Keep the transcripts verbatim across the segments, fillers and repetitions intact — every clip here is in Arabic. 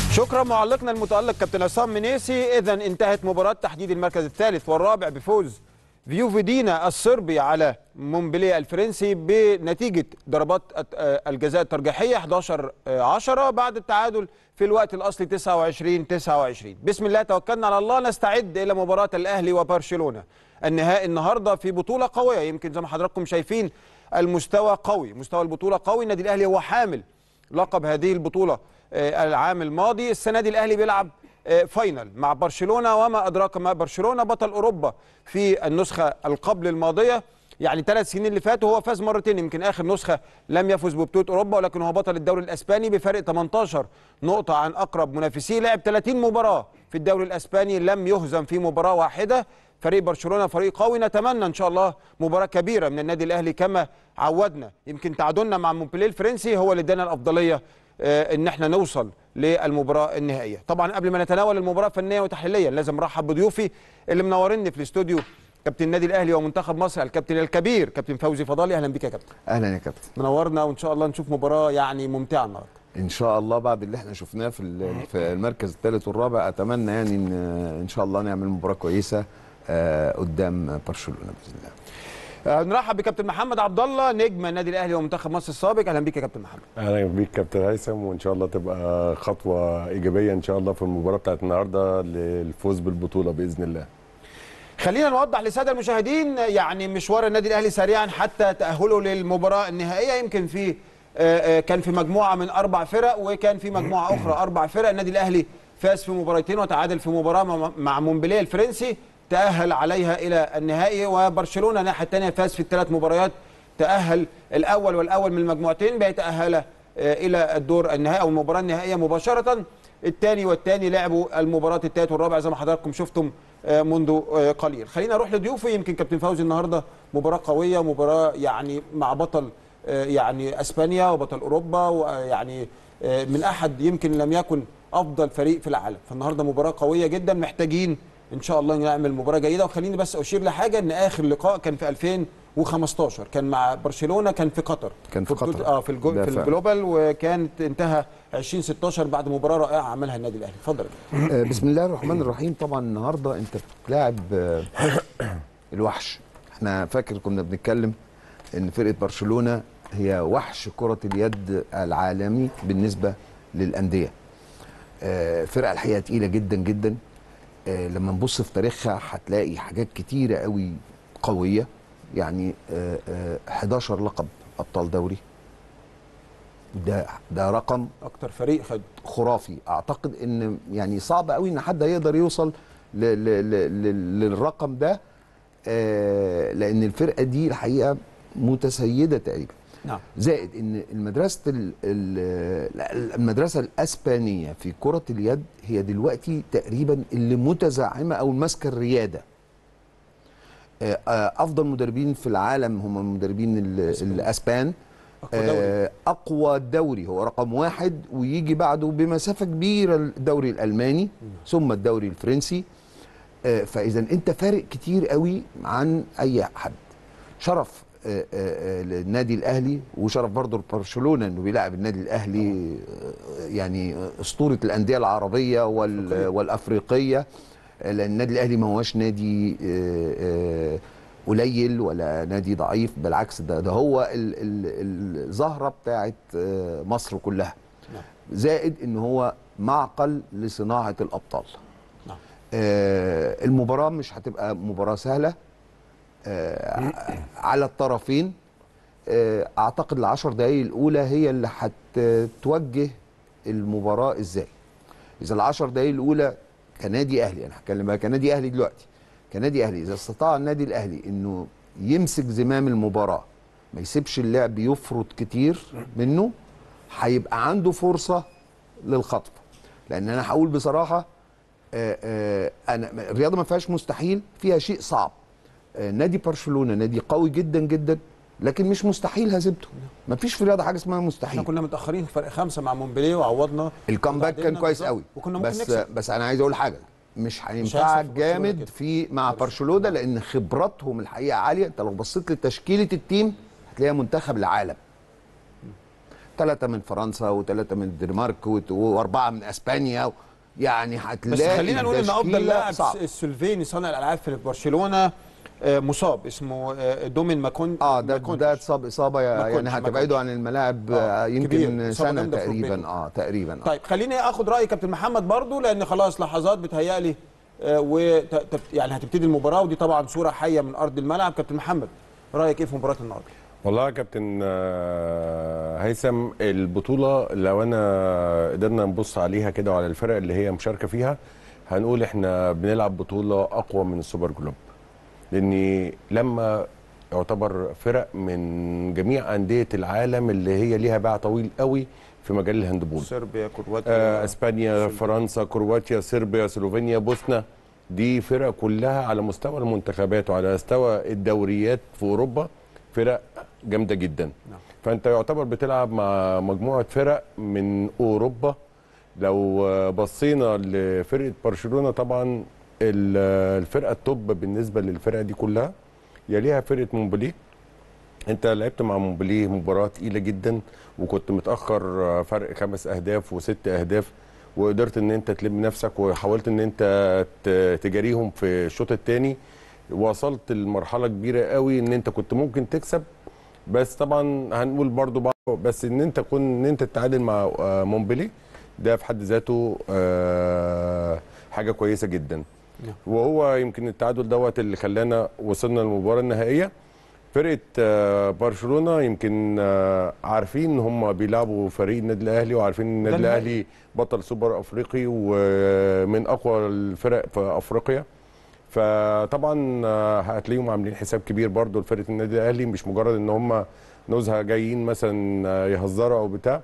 شكرا معلقنا المتألق كابتن عصام منيسي. إذا انتهت مباراة تحديد المركز الثالث والرابع بفوز فيوفيدينا الصربي على مونبليه الفرنسي بنتيجة ضربات الجزاء الترجيحية احد عشر عشرة بعد التعادل في الوقت الأصلي تسعة وعشرين تسعة وعشرين. بسم الله توكلنا على الله، نستعد إلى مباراة الأهلي وبرشلونة النهائي النهارده في بطولة قوية. يمكن زي ما حضراتكم شايفين المستوى قوي، مستوى البطولة قوي. النادي الأهلي هو حامل لقب هذه البطولة العام الماضي. السنة دي الأهلي بيلعب فاينل مع برشلونة، وما أدراك ما برشلونة بطل أوروبا في النسخة القبل الماضية. يعني ثلاث سنين اللي فاتوا هو فاز مرتين، يمكن آخر نسخة لم يفز ببطولة أوروبا، ولكن هو بطل الدوري الأسباني بفرق ثمانية عشر نقطة عن أقرب منافسيه. لعب ثلاثين مباراة في الدوري الأسباني لم يهزم في مباراة واحدة. فريق برشلونة فريق قوي، نتمنى إن شاء الله مباراة كبيرة من النادي الأهلي كما عودنا. يمكن تعادلنا مع مونبليه الفرنسي هو اللي ادانا الأفضلية ان احنا نوصل للمباراه النهائيه. طبعا قبل ما نتناول المباراه فنيا وتحليليا لازم ارحب بضيوفي اللي منورني في الاستوديو، كابتن النادي الاهلي ومنتخب مصر الكابتن الكبير كابتن فوزي فضالي. اهلا بك يا كابتن. اهلا يا كابتن، منورنا، وان شاء الله نشوف مباراه يعني ممتعه النهارده ان شاء الله. بعد اللي احنا شفناه في في المركز الثالث والرابع اتمنى يعني ان ان شاء الله نعمل مباراه كويسه قدام برشلونه باذن الله. نرحب بكابتن محمد عبد الله نجم النادي الاهلي ومنتخب مصر السابق. اهلا بيك يا كابتن محمد. اهلا بيك كابتن هيثم، وان شاء الله تبقى خطوه ايجابيه ان شاء الله في المباراه بتاعت النهارده للفوز بالبطوله باذن الله. خلينا نوضح للساده المشاهدين يعني مشوار النادي الاهلي سريعا حتى تاهله للمباراه النهائيه. يمكن في كان في مجموعه من اربع فرق، وكان في مجموعه اخرى اربع فرق. النادي الاهلي فاز في مباراتين وتعادل في مباراه مع مونبليه الفرنسي، تأهل عليها إلى النهائي. وبرشلونة الناحية الثانية فاز في الثلاث مباريات، تأهل الأول والأول من المجموعتين بيتأهل إلى الدور النهائي أو المباراة النهائية مباشرة. الثاني والثاني لعبوا المباراة الثالث والرابع زي ما حضراتكم شفتم منذ قليل. خلينا نروح لضيوفي. يمكن كابتن فوزي النهارده مباراة قوية، مباراة يعني مع بطل يعني اسبانيا وبطل اوروبا، ويعني من احد يمكن لم يكن افضل فريق في العالم. فالنهارده مباراة قوية جدا، محتاجين ان شاء الله نعمل مباراه جيده. وخليني بس اشير لحاجه، ان اخر لقاء كان في ألفين وخمستاشر كان مع برشلونه، كان في قطر، كان في قطر اه في, الجو... في الجلوبال، وكانت انتهى ألفين وستاشر بعد مباراه رائعه عملها النادي الاهلي. اتفضل. بسم الله الرحمن الرحيم. طبعا النهارده انت بتلاعب الوحش. احنا فاكر كنا بنتكلم ان فرقه برشلونه هي وحش كره اليد العالمي بالنسبه للانديه. فرقه الحقيقه تقيله جدا جدا. لما نبص في تاريخها هتلاقي حاجات كتيرة قوي قوية. يعني احد عشر لقب أبطال دوري، ده ده رقم أكتر فريق خد خرافي. أعتقد إن يعني صعب قوي إن حد هيقدر يوصل ل ل ل للرقم ده، لأن الفرقة دي الحقيقة متسيدة تقريبا. نعم. زائد ان المدرسه المدرسه الاسبانيه في كره اليد هي دلوقتي تقريبا اللي متزعمه او ماسكه الرياده. افضل مدربين في العالم هم المدربين الاسبان. أقوى دوري. اقوى دوري هو رقم واحد، ويجي بعده بمسافه كبيره الدوري الالماني ثم الدوري الفرنسي. فاذا انت فارق كتير قوي عن اي حد. شرف النادي الاهلي وشرف برضه برشلونه انه بيلعب النادي الاهلي، يعني اسطوره الانديه العربيه والافريقيه. لان النادي الاهلي ما هوش نادي قليل ولا نادي ضعيف، بالعكس ده ده هو الزهره بتاعت مصر كلها. زائد ان هو معقل لصناعه الابطال. المباراه مش هتبقى مباراه سهله آه على الطرفين. آه اعتقد العشر دقايق الاولى هي اللي هتوجه المباراه ازاي. اذا العشر دقايق الاولى كنادي اهلي، انا هتكلم بقى كنادي اهلي دلوقتي، كنادي اهلي اذا استطاع النادي الاهلي انه يمسك زمام المباراه، ما يسيبش اللعب يفرط كتير منه، هيبقى عنده فرصه للخطف. لان انا هقول بصراحه آه آه انا الرياضه ما فيهاش مستحيل، فيها شيء صعب. نادي برشلونه نادي قوي جدا جدا، لكن مش مستحيل هزيمته. ما فيش في الرياضه حاجه اسمها مستحيل. احنا كنا متاخرين فرق خمسه مع مونبليه وعوضنا. الكامباك كان كويس قوي، وكنا ممكن بس نكسب. بس انا عايز اقول حاجه، مش هينفعك جامد في مع برشلونه، لان خبراتهم الحقيقه عاليه. انت لو بصيت لتشكيله التيم هتلاقيها منتخب العالم. ثلاثه من فرنسا وثلاثه من الدنمارك وت- واربعه من اسبانيا، يعني هتلاقي بس خلينا نقول ان افضل تشكيلة لاعب صعب. السلوفيني صانع الالعاب في برشلونه آه، مصاب، اسمه آه، دومين ماكون اه ده ماكونتش. ده اتصاب اصابه ما يعني كنتش- ما هتبعده كنتش. عن الملاعب آه، آه، كبير. يمكن إصابة سنه جامدة في تقريبا. ركبته. اه تقريبا آه. طيب خليني اخد راي كابتن محمد برضو، لان خلاص لحظات بتهيألي آه، وت- تب- يعني هتبتدي المباراه، ودي طبعا صوره حيه من ارض الملعب. كابتن محمد، رايك ايه في مباراه النهارده؟ والله يا كابتن آه، هيثم، البطولة لو انا قدرنا نبص عليها كده وعلى الفرق اللي هي مشاركة فيها، هنقول احنا بنلعب بطولة اقوى من السوبر جلوب. لان لما يعتبر فرق من جميع أندية العالم اللي هي ليها باع طويل قوي في مجال الهاندبول، صربيا، كرواتيا، آه، اسبانيا، فرنسا، كرواتيا، صربيا، سلوفينيا، بوسنا، دي فرق كلها على مستوى المنتخبات وعلى مستوى الدوريات في اوروبا فرق جامده جدا. نعم. فانت يعتبر بتلعب مع مجموعه فرق من اوروبا. لو آه، بصينا لفرقه برشلونه، طبعا ال- الفرقه التوب بالنسبه للفرقه دي كلها يليها فرقه مونبليه. انت لعبت مع مونبليه مباراه تقيله جدا، وكنت متاخر آه، فرق خمس اهداف وست اهداف، وقدرت ان انت تلم نفسك وحاولت ان انت ت- تجاريهم في الشوط الثاني. وصلت لمرحله كبيره قوي ان انت كنت ممكن تكسب، بس طبعا هنقول برضو بعض، بس ان انت كون ان انت تتعادل مع آه، مونبليه ده في حد ذاته آه، حاجه كويسه جدا. نعم. وهو يمكن التعادل دوت اللي خلانا وصلنا للمباراه النهائيه. فرقه آه، برشلونه يمكن آه، عارفين ان هم بيلعبوا فريق النادي الاهلي، وعارفين ان النادي النهائي. الاهلي بطل سوبر افريقي ومن اقوى الفرق في افريقيا. فطبعا آه، هتلاقيهم عاملين حساب كبير برضو لفرقه النادي الاهلي، مش مجرد ان هم نزهه جايين مثلا آه، يهزروا او بتاع.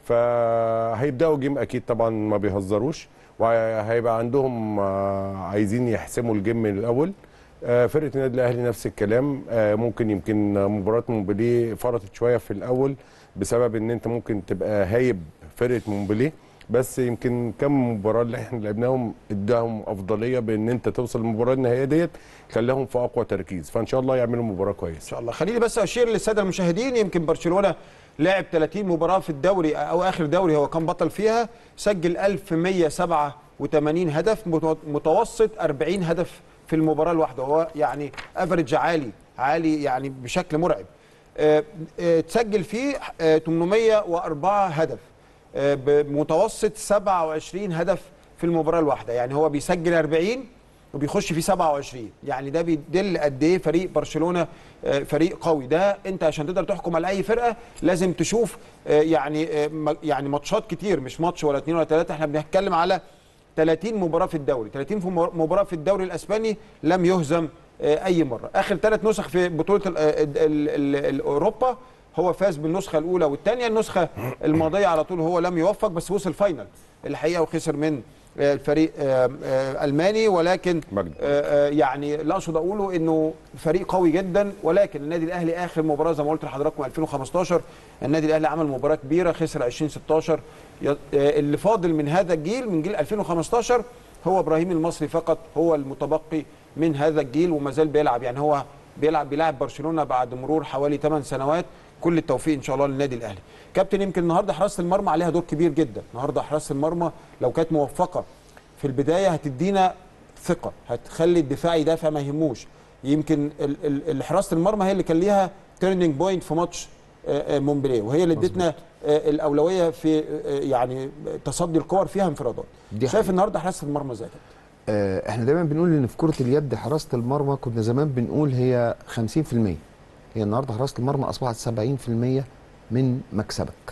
فهيبداوا جيم اكيد طبعا ما بيهزروش، وهيبقى عندهم آه، عايزين يحسموا الجيم من الاول. آه، فرقه النادي الاهلي نفس الكلام. آه، ممكن يمكن مباراه مونبليه فرطت شويه في الاول بسبب ان انت ممكن تبقى هايب فرقه مونبليه، بس يمكن كم مباراه اللي احنا لعبناهم اداهم افضليه بان انت توصل للمباراه النهائيه ديت، خلاهم في اقوى تركيز. فان شاء الله يعملوا مباراه ان كويسه. شاء الله. خليني بس اشير للساده المشاهدين، يمكن برشلونه لعب ثلاثين مباراه في الدوري، او اخر دوري هو كان بطل فيها، سجل ألف ومية وسبعة وثمانين هدف، متوسط أربعين هدف في المباراه الواحده، وهو يعني افريج عالي عالي يعني بشكل مرعب. آه، آه، تسجل فيه آه، ثمانمية وأربعة هدف، آه، بمتوسط سبعة وعشرين هدف في المباراه الواحده، يعني هو بيسجل أربعين وبيخش فيه سبعة وعشرين، يعني ده بيدل قد ايه فريق برشلونه آه، فريق قوي. ده انت عشان تقدر تحكم على اي فرقه لازم تشوف آه، يعني آه، م- يعني ماتشات كتير، مش ماتش ولا اتنين ولا تلاته. احنا بنتكلم على ثلاثين مباراه في الدوري، ثلاثين في مر- مباراه في الدوري الاسباني لم يهزم آه، اي مره. اخر ثلاث نسخ في بطوله ال- ال- ال- ال- اوروبا هو فاز بالنسخه الاولى والثانيه، النسخه الماضيه على طول هو لم يوفق، بس وصل فاينل الحقيقه وخسر من آه، الفريق آه، آه، الماني. ولكن مجد. آه، آه، يعني اللي اقصد اقوله انه فريق قوي جدا. ولكن النادي الاهلي اخر مباراه زي ما قلت لحضراتكم ألفين وخمستاشر النادي الاهلي عمل مباراه كبيره، خسر عشرين ستاشر. ي- آه، اللي فاضل من هذا الجيل، من جيل ألفين وخمستاشر، هو ابراهيم المصري فقط هو المتبقي من هذا الجيل، وما زال بيلعب. يعني هو بيلعب بيلعب برشلونه بعد مرور حوالي ثمان سنوات. كل التوفيق ان شاء الله للنادي الاهلي. كابتن، يمكن النهارده حراسه المرمى عليها دور كبير جدا. النهارده حراسه المرمى لو كانت موفقه في البدايه هتدينا ثقه، هتخلي الدفاع يدافع ما يهموش. يمكن ال- ال- ال- حراسه المرمى هي اللي كان ليها تيرنينج بوينت في ماتش آه، آه، مونبليه، وهي اللي ادتنا آه، الاولويه في آه، يعني تصدي الكور فيها انفرادات. دي شايف حقيقة. النهارده حراسه المرمى ازاي؟ آه، احنا دايما بنقول ان في كرة اليد حراسة المرمى كنا زمان بنقول هي خمسين في المية، هي النهارده حراسة المرمى اصبحت سبعين في المية من مكسبك.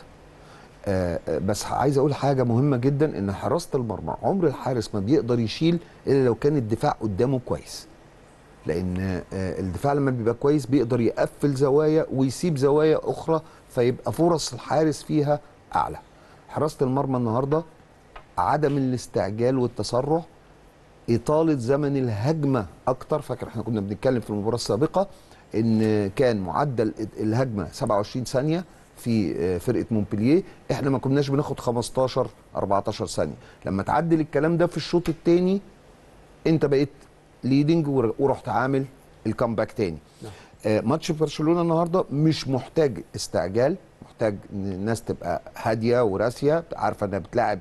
آه، آه، بس عايز اقول حاجة مهمة جدا، ان حراسة المرمى عمر الحارس ما بيقدر يشيل الا لو كان الدفاع قدامه كويس، لان آه، الدفاع لما بيبقى كويس بيقدر يقفل زوايا ويسيب زوايا اخرى، فيبقى فرص الحارس فيها اعلى. حراسة المرمى النهارده عدم الاستعجال والتسرع، إطالة زمن الهجمة أكتر. فاكر احنا كنا بنتكلم في المباراة السابقة إن كان معدل الهجمة سبعة وعشرين ثانية في فرقة مونبلييه، احنا ما كناش بناخد خمستاشر أربعتاشر ثانية. لما تعدل الكلام ده في الشوط الثاني انت بقيت ليدنج ورحت عامل الكامباك تاني. آه، ماتش برشلونة النهارده مش محتاج استعجال، محتاج ان الناس تبقى هاديه وراسيه، عارفه انها بتلاعب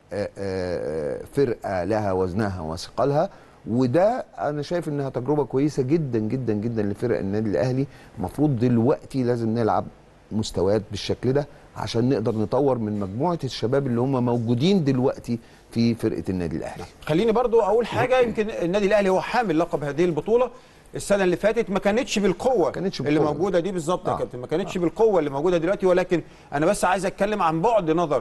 فرقه لها وزنها وثقلها، وده انا شايف انها تجربه كويسه جدا جدا جدا لفرق النادي الاهلي. المفروض دلوقتي لازم نلعب مستويات بالشكل ده عشان نقدر نطور من مجموعه الشباب اللي هم موجودين دلوقتي في فرقه النادي الاهلي. خليني برضو اقول حاجه، يمكن النادي الاهلي هو حامل لقب هذه البطوله. السنه اللي فاتت ما كانتش بالقوه كانتش اللي بالقوة. موجوده دي بالظبط آه. يا كابتن، ما كانتش آه. بالقوه اللي موجوده دلوقتي، ولكن انا بس عايز اتكلم عن بعد نظر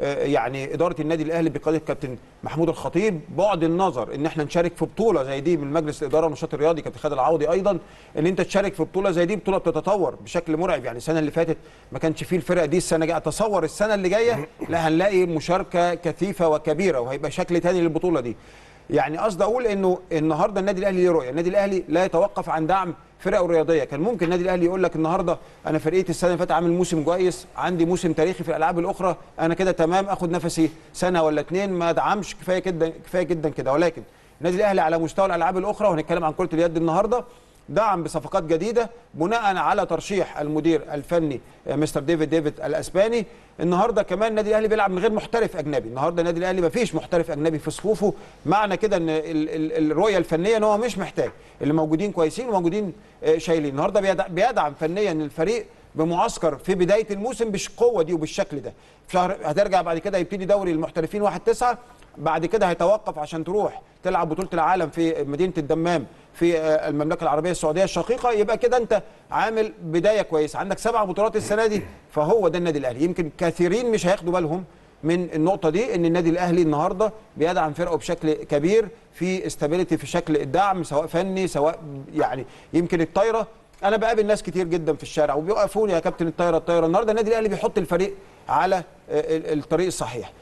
يعني اداره النادي الاهلي بقياده كابتن محمود الخطيب، بعد النظر ان احنا نشارك في بطوله زي دي من مجلس الاداره والنشاط الرياضي كابتن خالد العوضي، ايضا ان انت تشارك في بطوله زي دي، بطوله بتتطور بشكل مرعب. يعني السنه اللي فاتت ما كانش فيه الفرق دي، السنه الجايه اتصور السنه اللي جايه لا هنلاقي مشاركه كثيفه وكبيره وهيبقى شكل ثاني للبطوله دي. يعني قصدي اقول انه النهارده النادي الاهلي ليه رؤيه، النادي الاهلي لا يتوقف عن دعم فرقه رياضيه. كان ممكن النادي الاهلي يقول لك النهارده انا فرقتي السنه اللي فاتت عامل موسم كويس، عندي موسم تاريخي في الالعاب الاخرى، انا كده تمام اخد نفسي سنه ولا اتنين ما ادعمش، كفايه كده كفايه جدا كده. ولكن النادي الاهلي على مستوى الالعاب الاخرى، وهنتكلم عن كره اليد النهارده، دعم بصفقات جديده بناء على ترشيح المدير الفني مستر ديفيد ديفيد الاسباني. النهارده كمان النادي الاهلي بيلعب من غير محترف اجنبي، النهارده النادي الاهلي ما فيش محترف اجنبي في صفوفه، معنى كده ان الرؤيه الفنيه ان هو مش محتاج، اللي موجودين كويسين وموجودين شايلين. النهارده بيدعم فنيا الفريق بمعسكر في بدايه الموسم بالقوه دي وبالشكل ده. في شهر هترجع بعد كده يبتدي دوري المحترفين واحد تسعة، بعد كده هيتوقف عشان تروح تلعب بطوله العالم في مدينه الدمام في المملكه العربيه السعوديه الشقيقه. يبقى كده انت عامل بدايه كويسه، عندك سبع بطولات السنه دي، فهو ده النادي الاهلي. يمكن كثيرين مش هياخدوا بالهم من النقطه دي، ان النادي الاهلي النهارده بيدعم فرقه بشكل كبير في استابيليتي في شكل الدعم، سواء فني سواء يعني يمكن الطايره. انا بقابل ناس كتير جدا في الشارع وبيوقفوني يا كابتن الطايره الطايره. النهارده النادي الاهلي بيحط الفريق على الطريق الصحيح.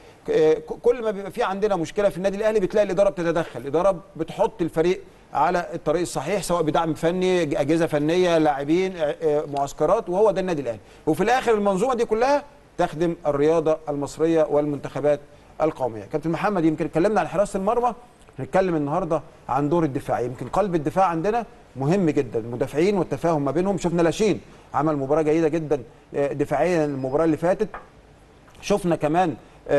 كل ما بيبقى في عندنا مشكله في النادي الاهلي بتلاقي الاداره بتتدخل، الاداره بتحط الفريق على الطريق الصحيح، سواء بدعم فني، اجهزه فنيه، لاعبين، معسكرات، وهو ده النادي الاهلي. وفي الاخر المنظومه دي كلها تخدم الرياضه المصريه والمنتخبات القوميه. كابتن محمد، يمكن اتكلمنا عن حراسه المرمى، هنتكلم النهارده عن دور الدفاع. يمكن قلب الدفاع عندنا مهم جدا، المدافعين والتفاهم ما بينهم. شفنا لاشين عمل مباراه جيده جدا دفاعيا المباراه اللي فاتت، شفنا كمان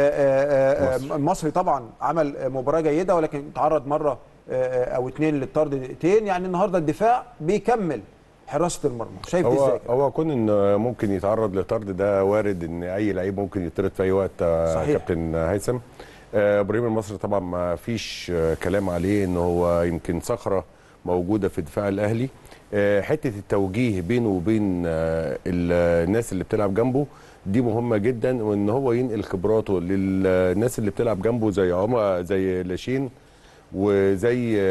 المصري طبعا عمل مباراه جيده، ولكن تعرض مره او اتنين للطرد دقيقتين. يعني النهارده الدفاع بيكمل حراسه المرمى، شايف دي ازاي؟ هو كون ان ممكن يتعرض لطرد ده وارد، ان اي لعيب ممكن يطرد في اي وقت. صحيح. كابتن هيثم ابراهيم المصري طبعا ما فيش كلام عليه، ان هو يمكن صخره موجوده في دفاع الاهلي. حته التوجيه بينه وبين الناس اللي بتلعب جنبه دي مهمه جدا، وان هو ينقل خبراته للناس اللي بتلعب جنبه زي عمر زي لاشين وزي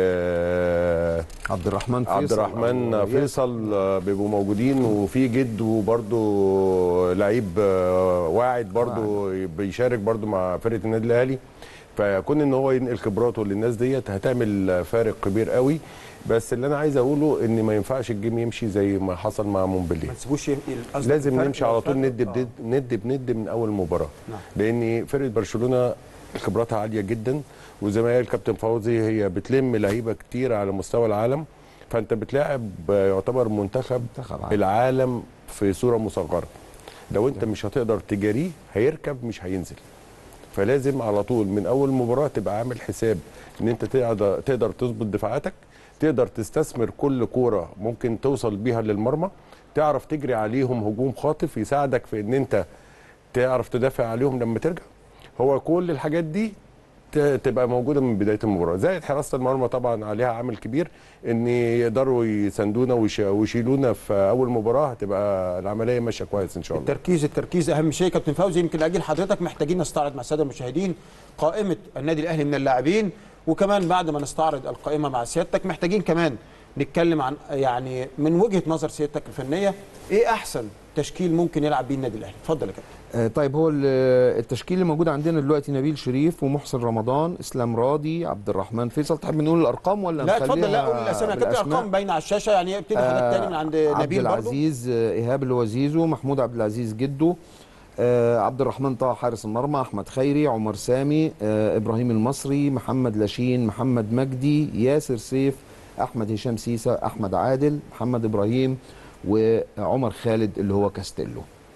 عبد الرحمن فيصل عبد الرحمن فيصل بيبقوا موجودين، وفي جد وبرده لعيب واعد برده بيشارك برده مع فرقه النادي الاهلي. فكون ان هو ينقل خبراته للناس ديت هتعمل فارق كبير قوي. بس اللي انا عايز اقوله ان ما ينفعش الجيم يمشي زي ما حصل مع مومبلي، ما تسيبوش، لازم نمشي على طول ند بند ند بند من اول مباراه. نعم. لان فرقه برشلونه خبراتها عاليه جدا، وزي ما قال الكابتن فوزي هي بتلم لعيبه كتير على مستوى العالم، فانت بتلاعب يعتبر منتخب العالم في صوره مصغره. لو انت مش هتقدر تجاريه هيركب مش هينزل. فلازم على طول من اول مباراه تبقى عامل حساب ان انت تقدر تقدر تظبط دفاعاتك، تقدر تستثمر كل كوره ممكن توصل بيها للمرمى، تعرف تجري عليهم هجوم خاطف يساعدك في ان انت تعرف تدافع عليهم لما ترجع. هو كل الحاجات دي تبقى موجوده من بدايه المباراه. زائد حراسه المرمى طبعا عليها عامل كبير، ان يقدروا يساندونا ويشيلونا في اول مباراه، هتبقى العمليه ماشيه كويس ان شاء الله. التركيز التركيز اهم شيء. كابتن فوزي، يمكن اجي لحضرتك، محتاجين نستعرض مع الساده المشاهدين قائمه النادي الاهلي من اللاعبين، وكمان بعد ما نستعرض القائمه مع سيادتك محتاجين كمان نتكلم عن يعني من وجهه نظر سيادتك الفنيه ايه احسن تشكيل ممكن يلعب بيه النادي الاهلي. اتفضل يا كابتن. آه طيب، هو التشكيل اللي موجود عندنا دلوقتي نبيل شريف ومحسن رمضان، اسلام راضي، عبد الرحمن فيصل. تحب نقول الارقام ولا لا اتفضل؟ لا قول الاسامي يا كابتن، الارقام باينه على الشاشه. يعني ابتدي حضرتك آه تاني من عند نبيل. عبد العزيز ايهاب اللي هو زيزو، محمود عبد العزيز جده، آه عبد الرحمن طه حارس المرمى، احمد خيري، عمر سامي، آه ابراهيم المصري، محمد لاشين، محمد مجدي، ياسر سيف، احمد هشام سيسه، احمد عادل، محمد ابراهيم، وعمر خالد اللي هو كاستيلو.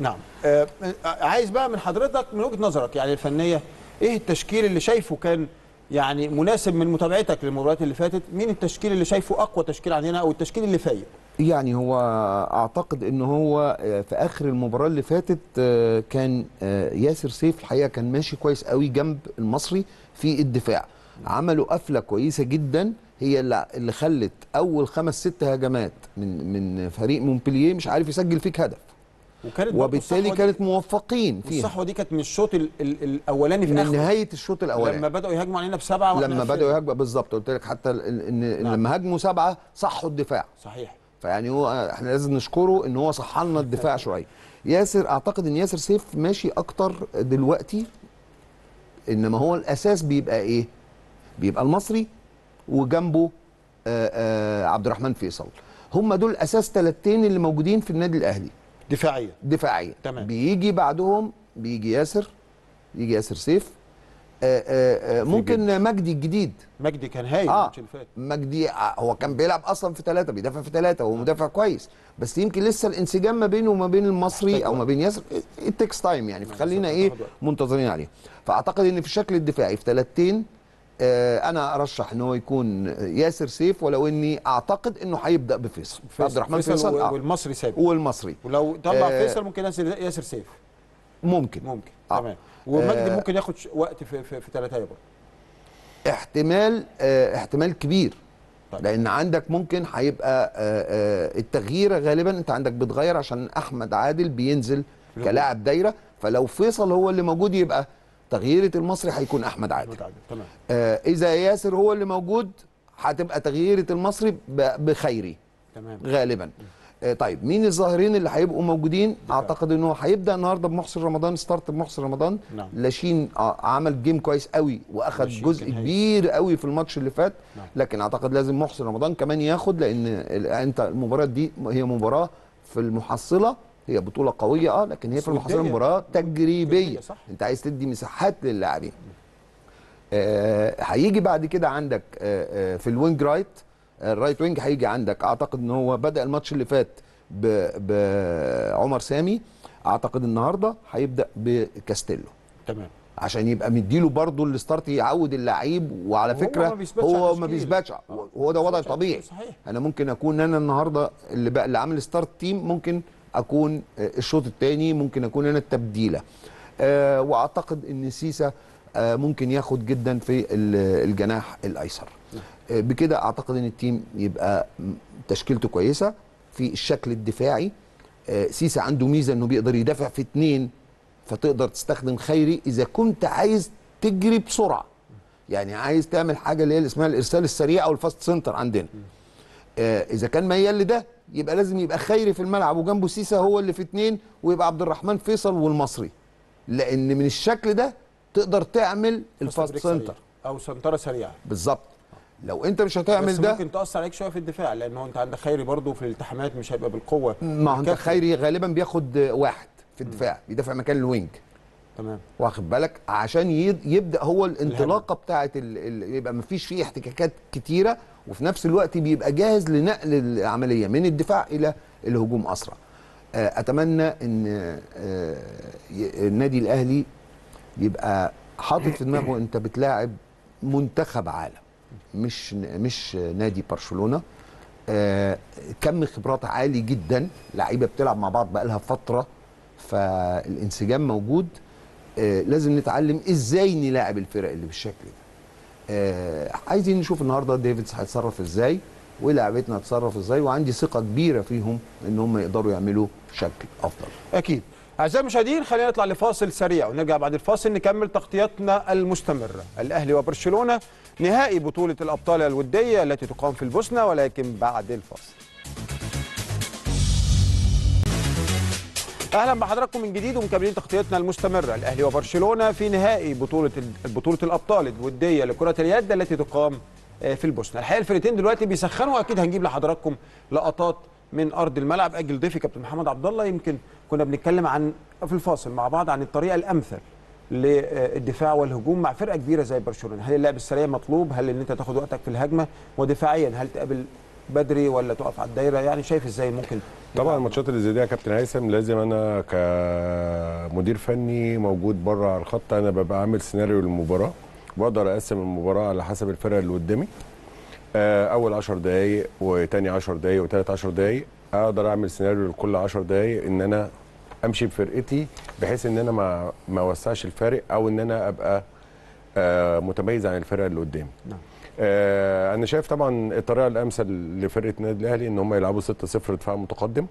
نعم. آه عايز بقى من حضرتك من وجهه نظرك يعني الفنيه، ايه التشكيل اللي شايفه كان يعني مناسب من متابعتك للمباريات اللي فاتت؟ مين التشكيل اللي شايفه اقوى تشكيل عندنا او التشكيل اللي فايق؟ يعني هو اعتقد ان هو في اخر المباراه اللي فاتت كان ياسر سيف الحقيقه كان ماشي كويس قوي جنب المصري في الدفاع، عملوا قفله كويسه جدا هي اللي خلت اول خمس ست هجمات من من فريق مونبلييه مش عارف يسجل فيك هدف، وكانت وبالتالي كانت موفقين فيها. الصحوه دي كانت من الشوط ال ال الاولاني في من اخره، نهايه الشوط الاولاني لما بداوا يهاجموا علينا بسبعه لما بداوا يهاجموا بالظبط قلت لك حتى ان نعم. لما هاجموا سبعه صحوا الدفاع صحيح. فيعني هو احنا لازم نشكره ان هو صح لنا الدفاع شويه. ياسر اعتقد ان ياسر سيف ماشي اكتر دلوقتي، انما هو الاساس بيبقى ايه؟ بيبقى المصري وجنبه آآ آآ عبد الرحمن فيصل، هم دول اساس ثلاثتين اللي موجودين في النادي الاهلي دفاعيا دفاعيا. تمام. بيجي بعدهم بيجي ياسر، يجي ياسر سيف، آآ آآ ممكن جد. مجدي الجديد. مجدي كان هايل آه الماتش اللي فات. مجدي هو كان بيلعب اصلا في ثلاثه، بيدافع في ثلاثه وهو مدافع كويس، بس يمكن لسه الانسجام ما بينه وما بين المصري او ما بين ياسر التكس تايم يعني، فخلينا ايه منتظرين عليه. فاعتقد ان في الشكل الدفاعي في ثلاثتين آه انا ارشح ان هو يكون ياسر سيف، ولو اني اعتقد انه هيبدا بفيصل عبد الرحمن فيصل, فيصل آه. والمصري سابق والمصري ولو طلع آه فيصل ممكن ياسر سيف ممكن ممكن آه. تمام. ومجدي آه ممكن ياخد وقت في في, في ثلاثه برضه احتمال آه احتمال كبير. طيب. لان عندك ممكن هيبقى آه آه التغيير غالبا انت عندك بتغير عشان احمد عادل بينزل كلاعب دايره، فلو فيصل هو اللي موجود يبقى تغييره المصري هيكون احمد عادل. تمام. آه اذا ياسر هو اللي موجود هتبقى تغييره المصري بخيري تمام غالبا. آه طيب مين الظاهرين اللي هيبقوا موجودين؟ دفاع. اعتقد انه هيبدا النهارده بمحسن رمضان، ستارت بمحسن رمضان. نعم. لاشين عمل جيم كويس قوي واخد جزء كبير قوي في الماتش اللي فات. نعم. لكن اعتقد لازم محسن رمضان كمان ياخد، لان انت المباراه دي هي مباراه في المحصله، هي بطوله قويه اه لكن هي في المحصله مباراه تجريبيه، انت عايز تدي مساحات للاعبين. آه هيجي بعد كده عندك آه آه في الوينج رايت، الرايت وينج هيجي عندك اعتقد ان هو بدا الماتش اللي فات بعمر سامي، اعتقد النهارده هيبدا بكاستيلو. تمام. عشان يبقى مديله برضه الستارت يعود اللعيب، وعلى فكره هو ما بيثبتش، هو ده وضع طبيعي. صحيح. انا ممكن اكون انا النهارده اللي بقى اللي عامل ستارت تيم، ممكن اكون الشوط الثاني، ممكن اكون انا التبديله. أه واعتقد ان سيسا أه ممكن ياخد جدا في الجناح الايسر. أه بكده اعتقد ان التيم يبقى تشكيلته كويسه في الشكل الدفاعي. أه سيسا عنده ميزه انه بيقدر يدافع في اثنين، فتقدر تستخدم خيري اذا كنت عايز تجري بسرعه، يعني عايز تعمل حاجه اللي هي اسمها الارسال السريع او الفاست سنتر عندنا. آه اذا كان ميال لده يبقى لازم يبقى خيري في الملعب وجنبه سيسا هو اللي في اثنين، ويبقى عبد الرحمن فيصل والمصري، لان من الشكل ده تقدر تعمل الفاست سنتر او سنتره سريعه بالظبط. لو انت مش هتعمل بس ده ممكن تاثر عليك شويه في الدفاع، لان هو انت عندك خيري برضه في الالتحامات مش هيبقى بالقوه. ما هو انت خيري غالبا بياخد واحد في الدفاع، بيدافع مكان الوينج. تمام. واخد بالك عشان يبدا هو الانطلاقه بتاعه يبقى ما فيش فيه احتكاكات كتيره، وفي نفس الوقت بيبقى جاهز لنقل العمليه من الدفاع الى الهجوم اسرع. اتمنى ان النادي الاهلي يبقى حاطط في دماغه انت بتلاعب منتخب عالم، مش مش نادي برشلونه. كم خبرات عالي جدا، لعيبه بتلعب مع بعض بقالها فتره، فالانسجام موجود. آه لازم نتعلم ازاي نلاعب الفرق اللي بالشكل ده. آه عايزين نشوف النهارده ديفيدز هيتصرف ازاي ولاعبتنا هتتصرف ازاي، وعندي ثقه كبيره فيهم ان هم يقدروا يعملوا شكل افضل. اكيد. اعزائي المشاهدين خلينا نطلع لفاصل سريع ونرجع بعد الفاصل نكمل تغطيتنا المستمره. الاهلي وبرشلونه نهائي بطوله الابطال الوديه التي تقام في البوسنه، ولكن بعد الفاصل. اهلا بحضراتكم من جديد ومكملين تغطيتنا المستمره. الاهلي وبرشلونه في نهائي بطوله بطوله الابطال الوديه لكره اليد التي تقام في البوسنه. الحقيقه الفريقين دلوقتي بيسخنوا، واكيد هنجيب لحضراتكم لقطات من ارض الملعب. اجل ضيفي كابتن محمد عبد الله، يمكن كنا بنتكلم عن في الفاصل مع بعض عن الطريقه الامثل للدفاع والهجوم مع فرقه كبيره زي برشلونه. هل اللعب السريع مطلوب؟ هل ان انت تاخد وقتك في الهجمه؟ ودفاعيا هل تقابل بدري ولا تقف على الدايره؟ يعني شايف ازاي ممكن؟ طبعا الماتشات اللي زي دي يا كابتن هيثم لازم انا كمدير فني موجود بره على الخط، انا ببقى عامل سيناريو للمباراه، بقدر اقسم المباراه على حسب الفرق اللي قدامي. اول عشر دقائق وتاني عشر دقائق وتالت عشر دقائق اقدر اعمل سيناريو لكل عشر دقائق ان انا امشي بفرقتي بحيث ان انا ما ما اوسعش الفارق او ان انا ابقى متميز عن الفرق اللي قدامي. نعم. آه انا شايف طبعا الطريقه الامثل لفرقه النادي الاهلي ان هم يلعبوا ستة صفر دفاع متقدم،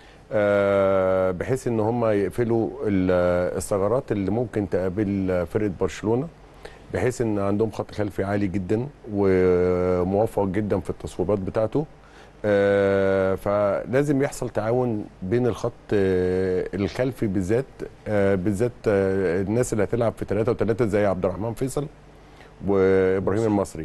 آه بحيث ان هم يقفلوا الثغرات اللي ممكن تقابل فرقه برشلونه، بحيث ان عندهم خط خلفي عالي جدا وموفق جدا في التصويبات بتاعته. آه فلازم يحصل تعاون بين الخط آه الخلفي بالذات، آه بالذات آه الناس اللي هتلعب في ثلاثة وثلاثة زي عبد الرحمن فيصل وابراهيم المصري،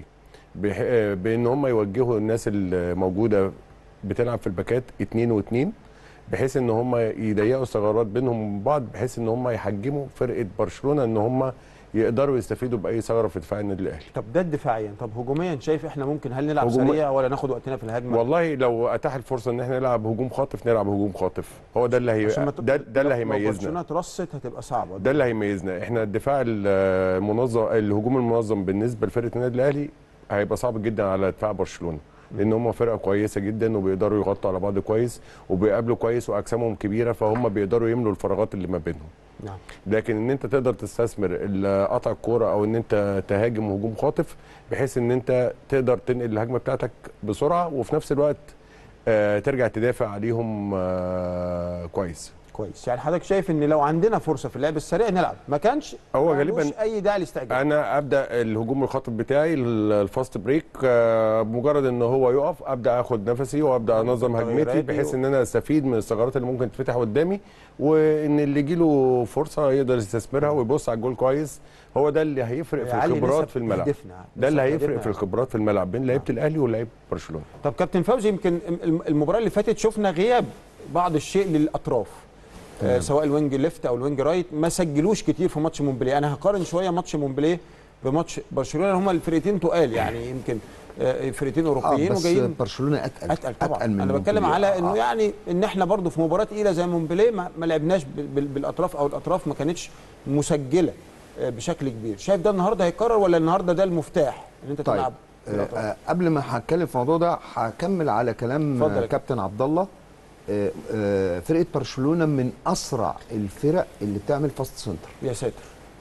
بان هم يوجهوا الناس الموجوده بتلعب في الباكات اتنين واتنين، بحيث ان هم يضيقوا الثغرات بينهم بعض، بحيث ان هم يحجموا فرقه برشلونه ان هم يقدروا يستفيدوا باي ثغره في دفاع النادي الاهلي. طب ده دفاعيا، طب هجوميا شايف احنا ممكن هل نلعب هجومي... سريع ولا ناخد وقتنا في الهجمه؟ والله لو اتاح الفرصه ان احنا نلعب هجوم خاطف نلعب هجوم خاطف، هو ده اللي هي ده, ده اللي هيميزنا. برشلونه ترصت هتبقى صعبه، ده اللي هيميزنا. احنا الدفاع المنظم الهجوم المنظم بالنسبه لفرقه النادي الاهلي هيبقى صعب جدا على دفاع برشلونه، لان هم فرقه كويسه جدا وبيقدروا يغطوا على بعض كويس وبيقابلوا كويس واجسامهم كبيره، فهم بيقدروا يملوا الفراغات اللي ما بينهم. نعم. لكن ان انت تقدر تستثمر قطع الكوره او ان انت تهاجم هجوم خاطف بحيث ان انت تقدر تنقل الهجمه بتاعتك بسرعه وفي نفس الوقت آه ترجع تدافع عليهم آه كويس. كويس. يعني حضرتك شايف ان لو عندنا فرصه في اللعب السريع نلعب، ما كانش هو غالبا اي داعي للاستعجال. انا ابدا الهجوم الخاطف بتاعي الفاست بريك، بمجرد ان هو يقف ابدا اخد نفسي وابدا انظم هجمتي بحيث ان انا استفيد من الثغرات اللي ممكن تفتح قدامي، وان اللي يجي له فرصه يقدر يستثمرها ويبص على الجول كويس. هو ده اللي هيفرق في الخبرات في الملعب، ده اللي هيفرق في الخبرات في الملعب بين لعيبه الاهلي ولاعيبه برشلونه. طب كابتن فوزي، يمكن المباراه اللي فاتت شفنا غياب بعض الشيء للاطراف، آه سواء الوينج ليفت او الوينج رايت، ما سجلوش كتير في ماتش مونبليه. انا هقارن شويه ماتش مونبليه بماتش برشلونه، هما الفرقتين تقال يعني، يمكن آه فرقتين اوروبيين آه وجايين. برشلونه اتقل اتقل طبعا. أتقل من انا بتكلم مونبليه. على انه آه. يعني ان احنا برضو في مباراه تقيله زي مونبليه ما, ما لعبناش بالاطراف، او الاطراف ما كانتش مسجله آه بشكل كبير. شايف ده النهارده هيتكرر ولا النهارده ده المفتاح ان انت طيب. تلعب؟ آه قبل ما هتكلم في الموضوع ده هكمل على كلام آه كابتن عبد الله. آه آه فرقه برشلونه من اسرع الفرق اللي بتعمل فاست سنتر. يا ساتر.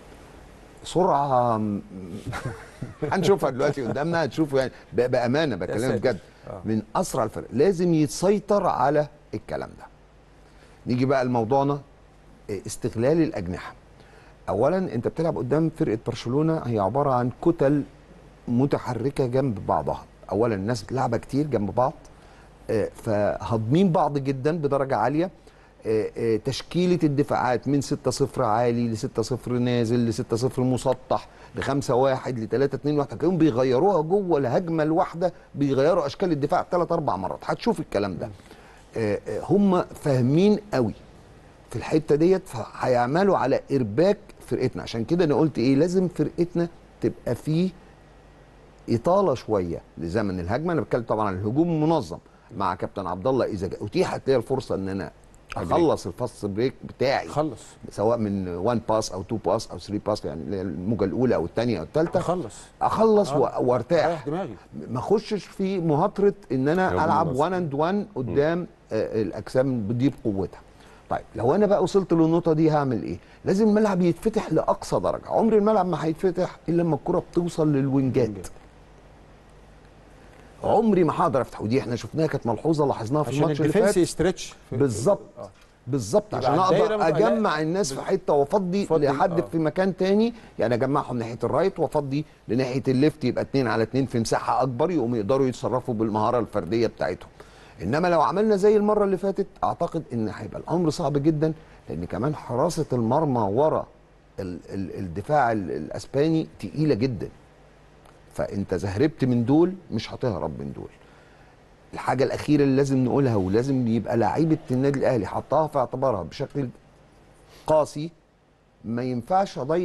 سرعه هنشوفها دلوقتي قدامنا، هتشوفوا يعني بامانه بكلمك بجد. آه. من اسرع الفرق، لازم يتسيطر على الكلام ده. نيجي بقى لموضوعنا، استغلال الاجنحه. اولا انت بتلعب قدام فرقه برشلونه، هي عباره عن كتل متحركه جنب بعضها. اولا الناس بتلعبها كتير جنب بعض، فهضمين بعض جدا بدرجه عاليه. تشكيله الدفاعات من ستة صفر عالي ل ستة صفر نازل ل ستة صفر مسطح ل خمسة واحد ل ثلاثة اتنين واحد، كانوا بيغيروها جوه الهجمه الواحده، بيغيروا اشكال الدفاع ثلاث اربع مرات. هتشوف الكلام ده. هم فاهمين قوي في الحته ديت، فهيعملوا على ارباك فرقتنا. عشان كده انا قلت ايه، لازم فرقتنا تبقى فيه اطاله شويه لزمن الهجمه. انا بتكلم طبعا عن الهجوم المنظم مع كابتن عبد الله. اذا اتيحت لي الفرصه ان انا اخلص الفاست بريك بتاعي، خلص سواء من واحد باس او اتنين باس او ثلاثة باس، يعني الموجه الاولى او الثانيه او الثالثه، اخلص اخلص آه. وارتاح، دماغي ما اخشش في مهاتره ان انا العب وان اند وان قدام آه الاجسام دي بقوتها. طيب لو انا بقى وصلت للنقطه دي هعمل ايه؟ لازم الملعب يتفتح لاقصى درجه. عمر الملعب ما هيتفتح الا لما الكره بتوصل للوينجات. عمري ما هقدر افتح، ودي احنا شفناها كانت ملحوظه لاحظناها في الماتش اللي فات. عشان الديفنس يستريتش بالظبط آه. بالظبط، عشان اقدر اجمع الناس في حته وافضي لحد آه. في مكان تاني، يعني اجمعهم ناحيه الرايت وافضي لناحيه الليفت، يبقى اتنين على اتنين في مساحه اكبر، يقوموا يقدروا يتصرفوا بالمهاره الفرديه بتاعتهم. انما لو عملنا زي المره اللي فاتت اعتقد ان هيبقى الامر صعب جدا، لان كمان حراسه المرمى ورا ال ال الدفاع الاسباني تقيله جدا. فانت زهربت من دول مش هتهرب من دول. الحاجه الاخيره اللي لازم نقولها، ولازم يبقى لعيبه النادي الاهلي حطها في اعتبارها بشكل قاسي، ما ينفعش اضيع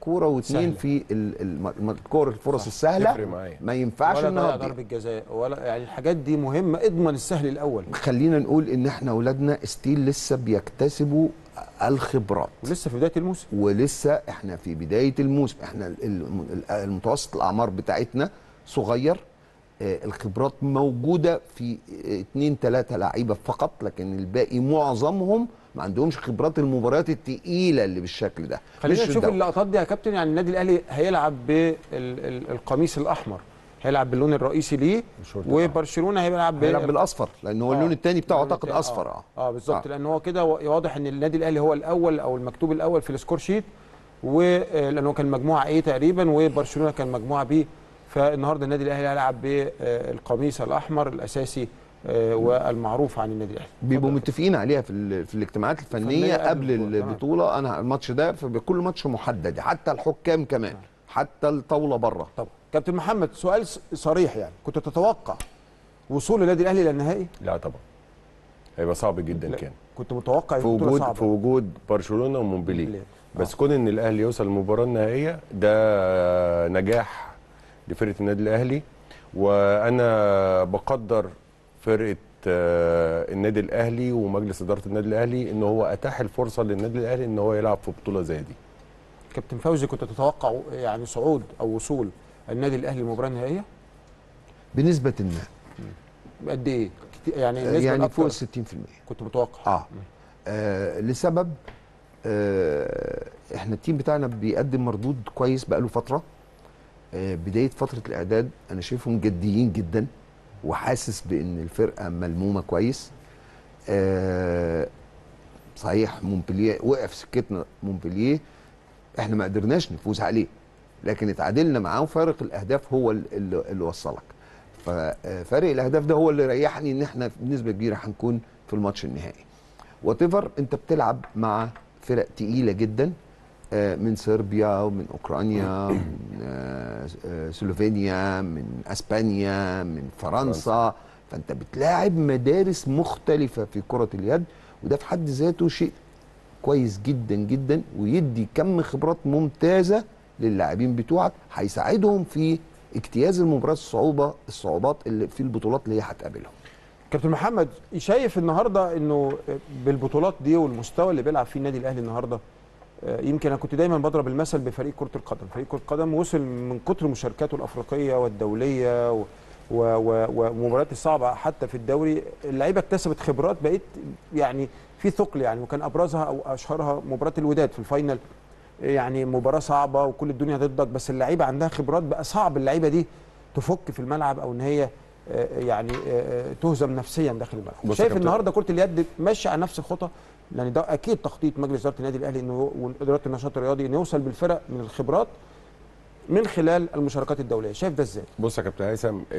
كوره واثنين سهلة. في ال- الم- الكور الفرص السهله تفرق معايا. ما ينفعش ولا انها ضيع تضيع. ضربه جزاء ولا يعني الحاجات دي مهمه. اضمن السهل الاول، خلينا نقول ان احنا اولادنا ستيل لسه بيكتسبوا الخبرات، ولسه في بدايه الموسم. ولسه احنا في بدايه الموسم. احنا ال- ال- المتوسط الاعمار بتاعتنا صغير، آه، الخبرات موجوده في آه، اتنين تلاته لعيبه فقط، لكن الباقي معظمهم ما عندهمش خبرات المباريات التقيله اللي بالشكل ده. خلينا مش نشوف الدوري. اللقطات دي يا كابتن. يعني النادي الاهلي هيلعب بالقميص الاحمر، هيلعب باللون الرئيسي ليه، الشورت وبرشلونه هيلعب هيلعب بالاصفر لان هو آه. اللون الثاني بتاعه اللون اعتقد التاني. اصفر. اه, اه, آه بالظبط آه. لان هو كده واضح ان النادي الاهلي هو الاول او المكتوب الاول في السكور شيت، ولانه كان مجموعه ايه تقريبا وبرشلونه كان مجموعه بي. فالنهارده النادي الاهلي هيلعب بالقميص الاحمر الاساسي آه، والمعروف عن النادي الاهلي. بيبقوا متفقين عليها في ال- في الاجتماعات الفنيه الفنية قبل قبل البطولة. البطوله. انا الماتش ده فبكل ماتش محدد، حتى الحكام كمان، حتى الطاوله بره. طبعا. كابتن محمد سؤال ص- صريح، يعني كنت تتوقع وصول النادي الاهلي الى النهائي؟ لا طبعا، هيبقى صعب جدا. لا. كان كنت متوقع في يبقى بطولة وجود صعبة. في وجود برشلونه ومونبليه، مونبليه. بس كون ان الاهلي يوصل للمباراه النهائيه ده نجاح لفرقه النادي الاهلي. وانا بقدر فرقه آه، النادي الاهلي ومجلس اداره النادي الاهلي ان هو اتاح الفرصه للنادي الاهلي ان هو يلعب في بطوله زي دي. كابتن فوزي كنت تتوقع يعني صعود او وصول النادي الاهلي للمباراه النهائيه؟ بنسبه ما قد ايه؟ كتير- يعني النسبة يعني الأكتر فوق ال ستين في المية. كنت متوقع. آه. اه لسبب آه احنا التيم بتاعنا بيقدم مردود كويس بقاله فتره. آه بدايه فتره الاعداد انا شايفهم جديين جدا، وحاسس بان الفرقه ملمومه كويس. آه صحيح مونبلييه وقع في سكتنا. مونبلييه احنا ما قدرناش نفوز عليه، لكن اتعادلنا معاه وفارق الاهداف هو اللي, اللي وصلك. ففارق الاهداف ده هو اللي ريحني ان احنا بنسبه كبيره هنكون في الماتش النهائي. واتيفر انت بتلعب مع فرق تقيله جدا، آه، من صربيا ومن اوكرانيا، من آه، آه، سلوفينيا، من اسبانيا، من فرنسا. فانت بتلاعب مدارس مختلفه في كره اليد، وده في حد ذاته شيء كويس جدا جدا، ويدي كم خبرات ممتازه للاعبين بتوعك، هيساعدهم في اجتياز المباريات الصعوبه الصعوبات اللي في البطولات اللي هي هتقابلهم. كابتن محمد شايف النهارده انه بالبطولات دي والمستوى اللي بيلعب فيه النادي الاهلي النهارده، آه، يمكن انا كنت دايما بضرب المثل بفريق كره القدم. فريق كره القدم وصل من كتر مشاركاته الافريقيه والدوليه و- و- و- ومباريات الصعبه حتى في الدوري، اللعيبه اكتسبت خبرات بقيت يعني في ثقل يعني. وكان ابرزها او اشهرها مباراه الوداد في الفاينل، يعني مباراه صعبه وكل الدنيا ضدك، بس اللعيبه عندها خبرات بقى صعب اللعيبه دي تفك في الملعب او ان هي آه، يعني آه، تهزم نفسيا داخل الملعب. بص يا شايف كابتن. النهارده كره اليد ماشيه على نفس الخطى؟ لان ده اكيد تخطيط مجلس اداره النادي الاهلي انه واداره النشاط الرياضي انه يوصل بالفرق من الخبرات من خلال المشاركات الدوليه. شايف ده ازاي؟ بص يا كابتن هيثم، ال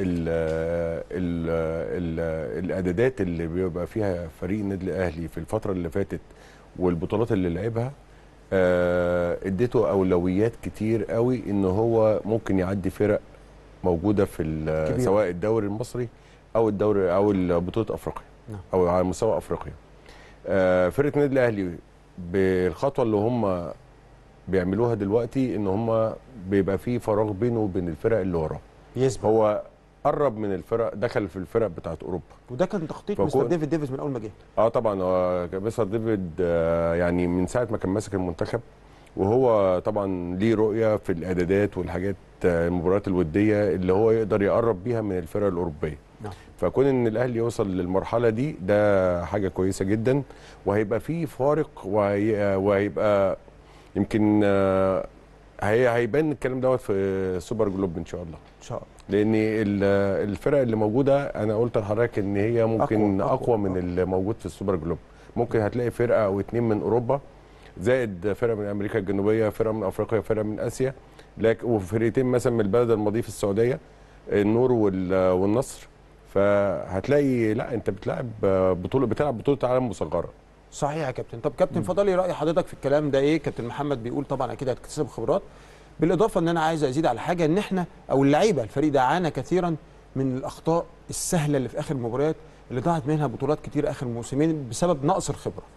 ال ال الاعدادات اللي بيبقى فيها فريق النادي الاهلي في الفتره اللي فاتت والبطولات اللي لعبها آه، اديته اولويات كتير قوي ان هو ممكن يعدي فرق موجوده في ال- كبيرة. سواء الدوري المصري او الدوري او بطوله افريقيا نعم. او على مستوى افريقيا. آه، فرقه النادي الاهلي بالخطوه اللي هم بيعملوها دلوقتي ان هم بيبقى في فراغ بينه وبين الفرق اللي وراه. يسبق. هو قرب من الفرق، دخل في الفرق بتاعت اوروبا. وده كان تخطيط فكون- مستر ديفيد ديفيز من اول ما جه. اه طبعا هو مستر ديفيد آه، يعني من ساعه ما كان ماسك المنتخب وهو طبعا ليه رؤيه في الاعدادات والحاجات آه، المباريات الوديه اللي هو يقدر يقرب بيها من الفرق الاوروبيه. نعم. فكون ان الاهلي يوصل للمرحله دي ده حاجه كويسه جدا، وهيبقى فيه فارق وهي- وهيبقى يمكن آه، هي هيبان الكلام دوت في سوبر جلوب ان شاء الله. ان شاء الله. لان ال- الفرق اللي موجوده انا قلت لحضرتك ان هي ممكن أقوى- اقوى, أقوى. أقوى من اللي موجود في السوبر جلوب. ممكن هتلاقي فرقه او اتنين من اوروبا، زائد فرقه من امريكا الجنوبيه، فرقه من افريقيا، فرقه من اسيا، لكن وفرقتين مثلا من البلد المضيف السعوديه، النور وال- والنصر. فهتلاقي لا انت بتلعب بطوله بتلعب بطوله عالم مصغره. صحيح يا كابتن. طب كابتن فضلي راي حضرتك في الكلام ده ايه؟ كابتن محمد بيقول طبعا اكيد هتكتسب خبرات، بالاضافه ان انا عايز ازيد على حاجه ان احنا او اللعيبه الفريق ده عانى كثيرا من الاخطاء السهله اللي في اخر المباريات اللي ضاعت منها بطولات كتير اخر موسمين بسبب نقص الخبره.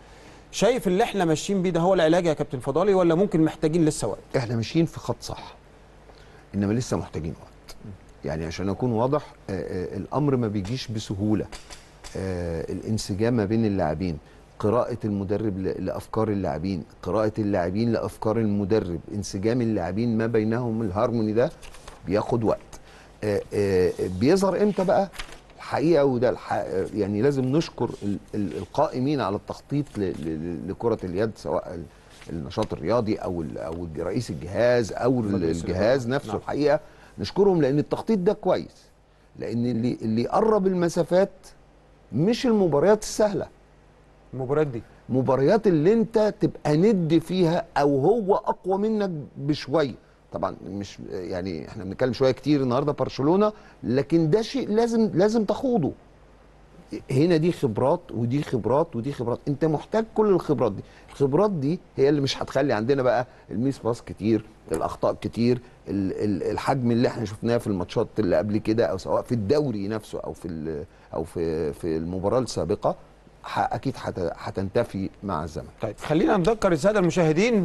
شايف اللي احنا ماشيين بيه ده هو العلاج يا كابتن فضالي ولا ممكن محتاجين لسه وقت؟ احنا ماشيين في خط صح، انما لسه محتاجين وقت. يعني عشان اكون واضح، آآ آآ الامر ما بيجيش بسهوله. الانسجام ما بين اللاعبين، قراءة المدرب لأفكار اللاعبين، قراءة اللاعبين لأفكار المدرب، انسجام اللاعبين ما بينهم، الهارموني ده بياخد وقت. آآ آآ بيظهر امتى بقى؟ الحقيقة وده الح... يعني لازم نشكر ال... ال... القائمين على التخطيط ل... ل... لكرة اليد، سواء النشاط الرياضي أو ال... أو رئيس الجهاز أو الجهاز نفسه. نعم. الحقيقة نشكرهم لأن التخطيط ده كويس، لأن اللي اللي يقرب المسافات مش المباريات السهله. المباريات دي مباريات اللي انت تبقى ند فيها او هو اقوى منك بشويه. طبعا مش يعني احنا بنتكلم شويه كتير النهارده برشلونه، لكن ده شيء لازم لازم تخوضه. هنا دي خبرات ودي خبرات ودي خبرات، انت محتاج كل الخبرات دي. الخبرات دي هي اللي مش هتخلي عندنا بقى الميس باس كتير، الاخطاء كتير، الحجم اللي احنا شفناه في الماتشات اللي قبل كده، او سواء في الدوري نفسه او في او في في المباراه السابقه، اكيد هتنتفي مع الزمن. طيب خلينا نذكر الساده المشاهدين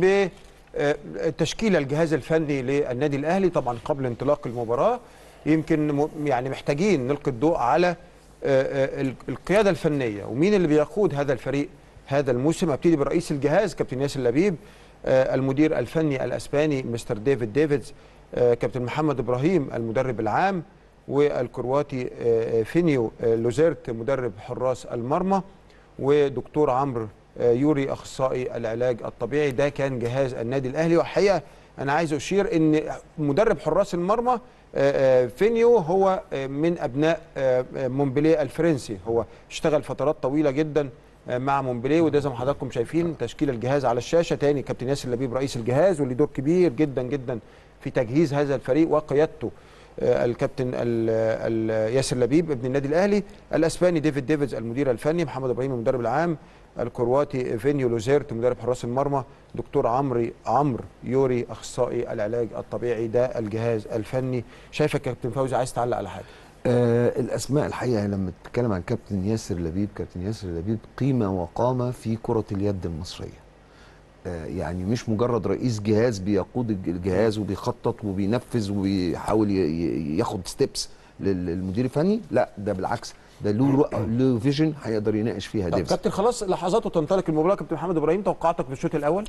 بتشكيل الجهاز الفني للنادي الاهلي طبعا قبل انطلاق المباراه. يمكن يعني محتاجين نلقي الضوء على القياده الفنيه ومين اللي بيقود هذا الفريق هذا الموسم. ابتدي برئيس الجهاز كابتن ياسر لبيب، المدير الفني الاسباني مستر ديفيد ديفيدز، كابتن محمد ابراهيم المدرب العام، والكرواتي فينيو لوزيرت مدرب حراس المرمى، ودكتور عمرو يوري اخصائي العلاج الطبيعي. ده كان جهاز النادي الاهلي. والحقيقه انا عايز اشير ان مدرب حراس المرمى فينيو هو من ابناء مونبليه الفرنسي، هو اشتغل فترات طويله جدا مع مونبليه، وده زي ما حضراتكم شايفين تشكيل الجهاز على الشاشه. تاني كابتن ياسر لبيب رئيس الجهاز واللي دور كبير جدا جدا في تجهيز هذا الفريق وقيادته الكابتن ياسر لبيب ابن النادي الاهلي، الاسباني ديفيد ديفيدز المدير الفني، محمد ابراهيم المدرب العام، الكرواتي فينيو لوزيرت مدرب حراس المرمى، دكتور عمرو عمرو يوري اخصائي العلاج الطبيعي. ده الجهاز الفني. شايفك كابتن فوزي عايز تعلق على حاجه؟ آه الاسماء الحقيقه لما تتكلم عن كابتن ياسر لبيب، كابتن ياسر لبيب قيمه وقامه في كره اليد المصريه. آه يعني مش مجرد رئيس جهاز بيقود الجهاز وبيخطط وبينفذ وبيحاول ياخد ستيبس للمدير الفني، لا ده بالعكس، ده له له فيجن هيقدر يناقش فيها ديفيز. كابتن خلاص لحظات وتنطلق المباراه. كابتن محمد ابراهيم توقعاتك في الشوط الاول؟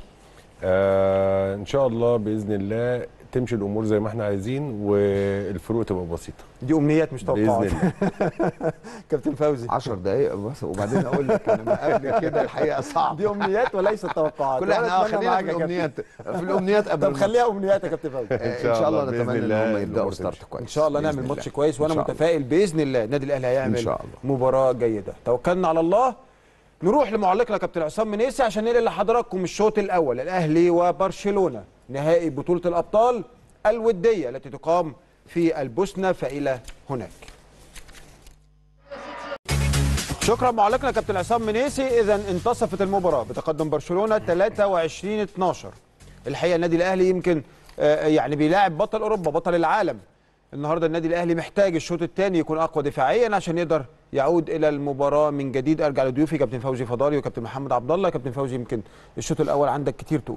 آه ان شاء الله باذن الله تمشي الامور زي ما احنا عايزين والفروق تبقى بسيطه. دي امنيات مش توقعات باذن الله. كابتن فوزي عشر دقائق بس وبعدين اقول لك انا ما قبل كده الحقيقه صعب. دي امنيات وليست توقعات. كل احنا خلينا في الامنيات في الامنيات قبل. طب خليها امنيات يا كابتن فوزي. ان شاء الله نتمنى ان هم يبداوا ستارت كويس. ان شاء الله نعمل ماتش كويس وانا متفائل باذن الله النادي الاهلي هيعمل مباراه جيده. توكلنا على الله. نروح لمعلقنا كابتن عصام منيسي عشان ننقل لحضراتكم الشوط الاول. الاهلي وبرشلونه نهائي بطوله الابطال الوديه التي تقام في البوسنه فالى هناك. شكرا معلقنا كابتن عصام منيسي. اذا انتصفت المباراه بتقدم برشلونه ثلاثة وعشرين اثناشر. الحقيقه النادي الاهلي يمكن يعني بيلاعب بطل اوروبا بطل العالم. النهارده النادي الاهلي محتاج الشوط الثاني يكون اقوى دفاعيا عشان يقدر يعود الى المباراه من جديد. ارجع لضيوفي كابتن فوزي فضالي وكابتن محمد عبد الله. كابتن فوزي يمكن الشوط الاول عندك كتير تقوله.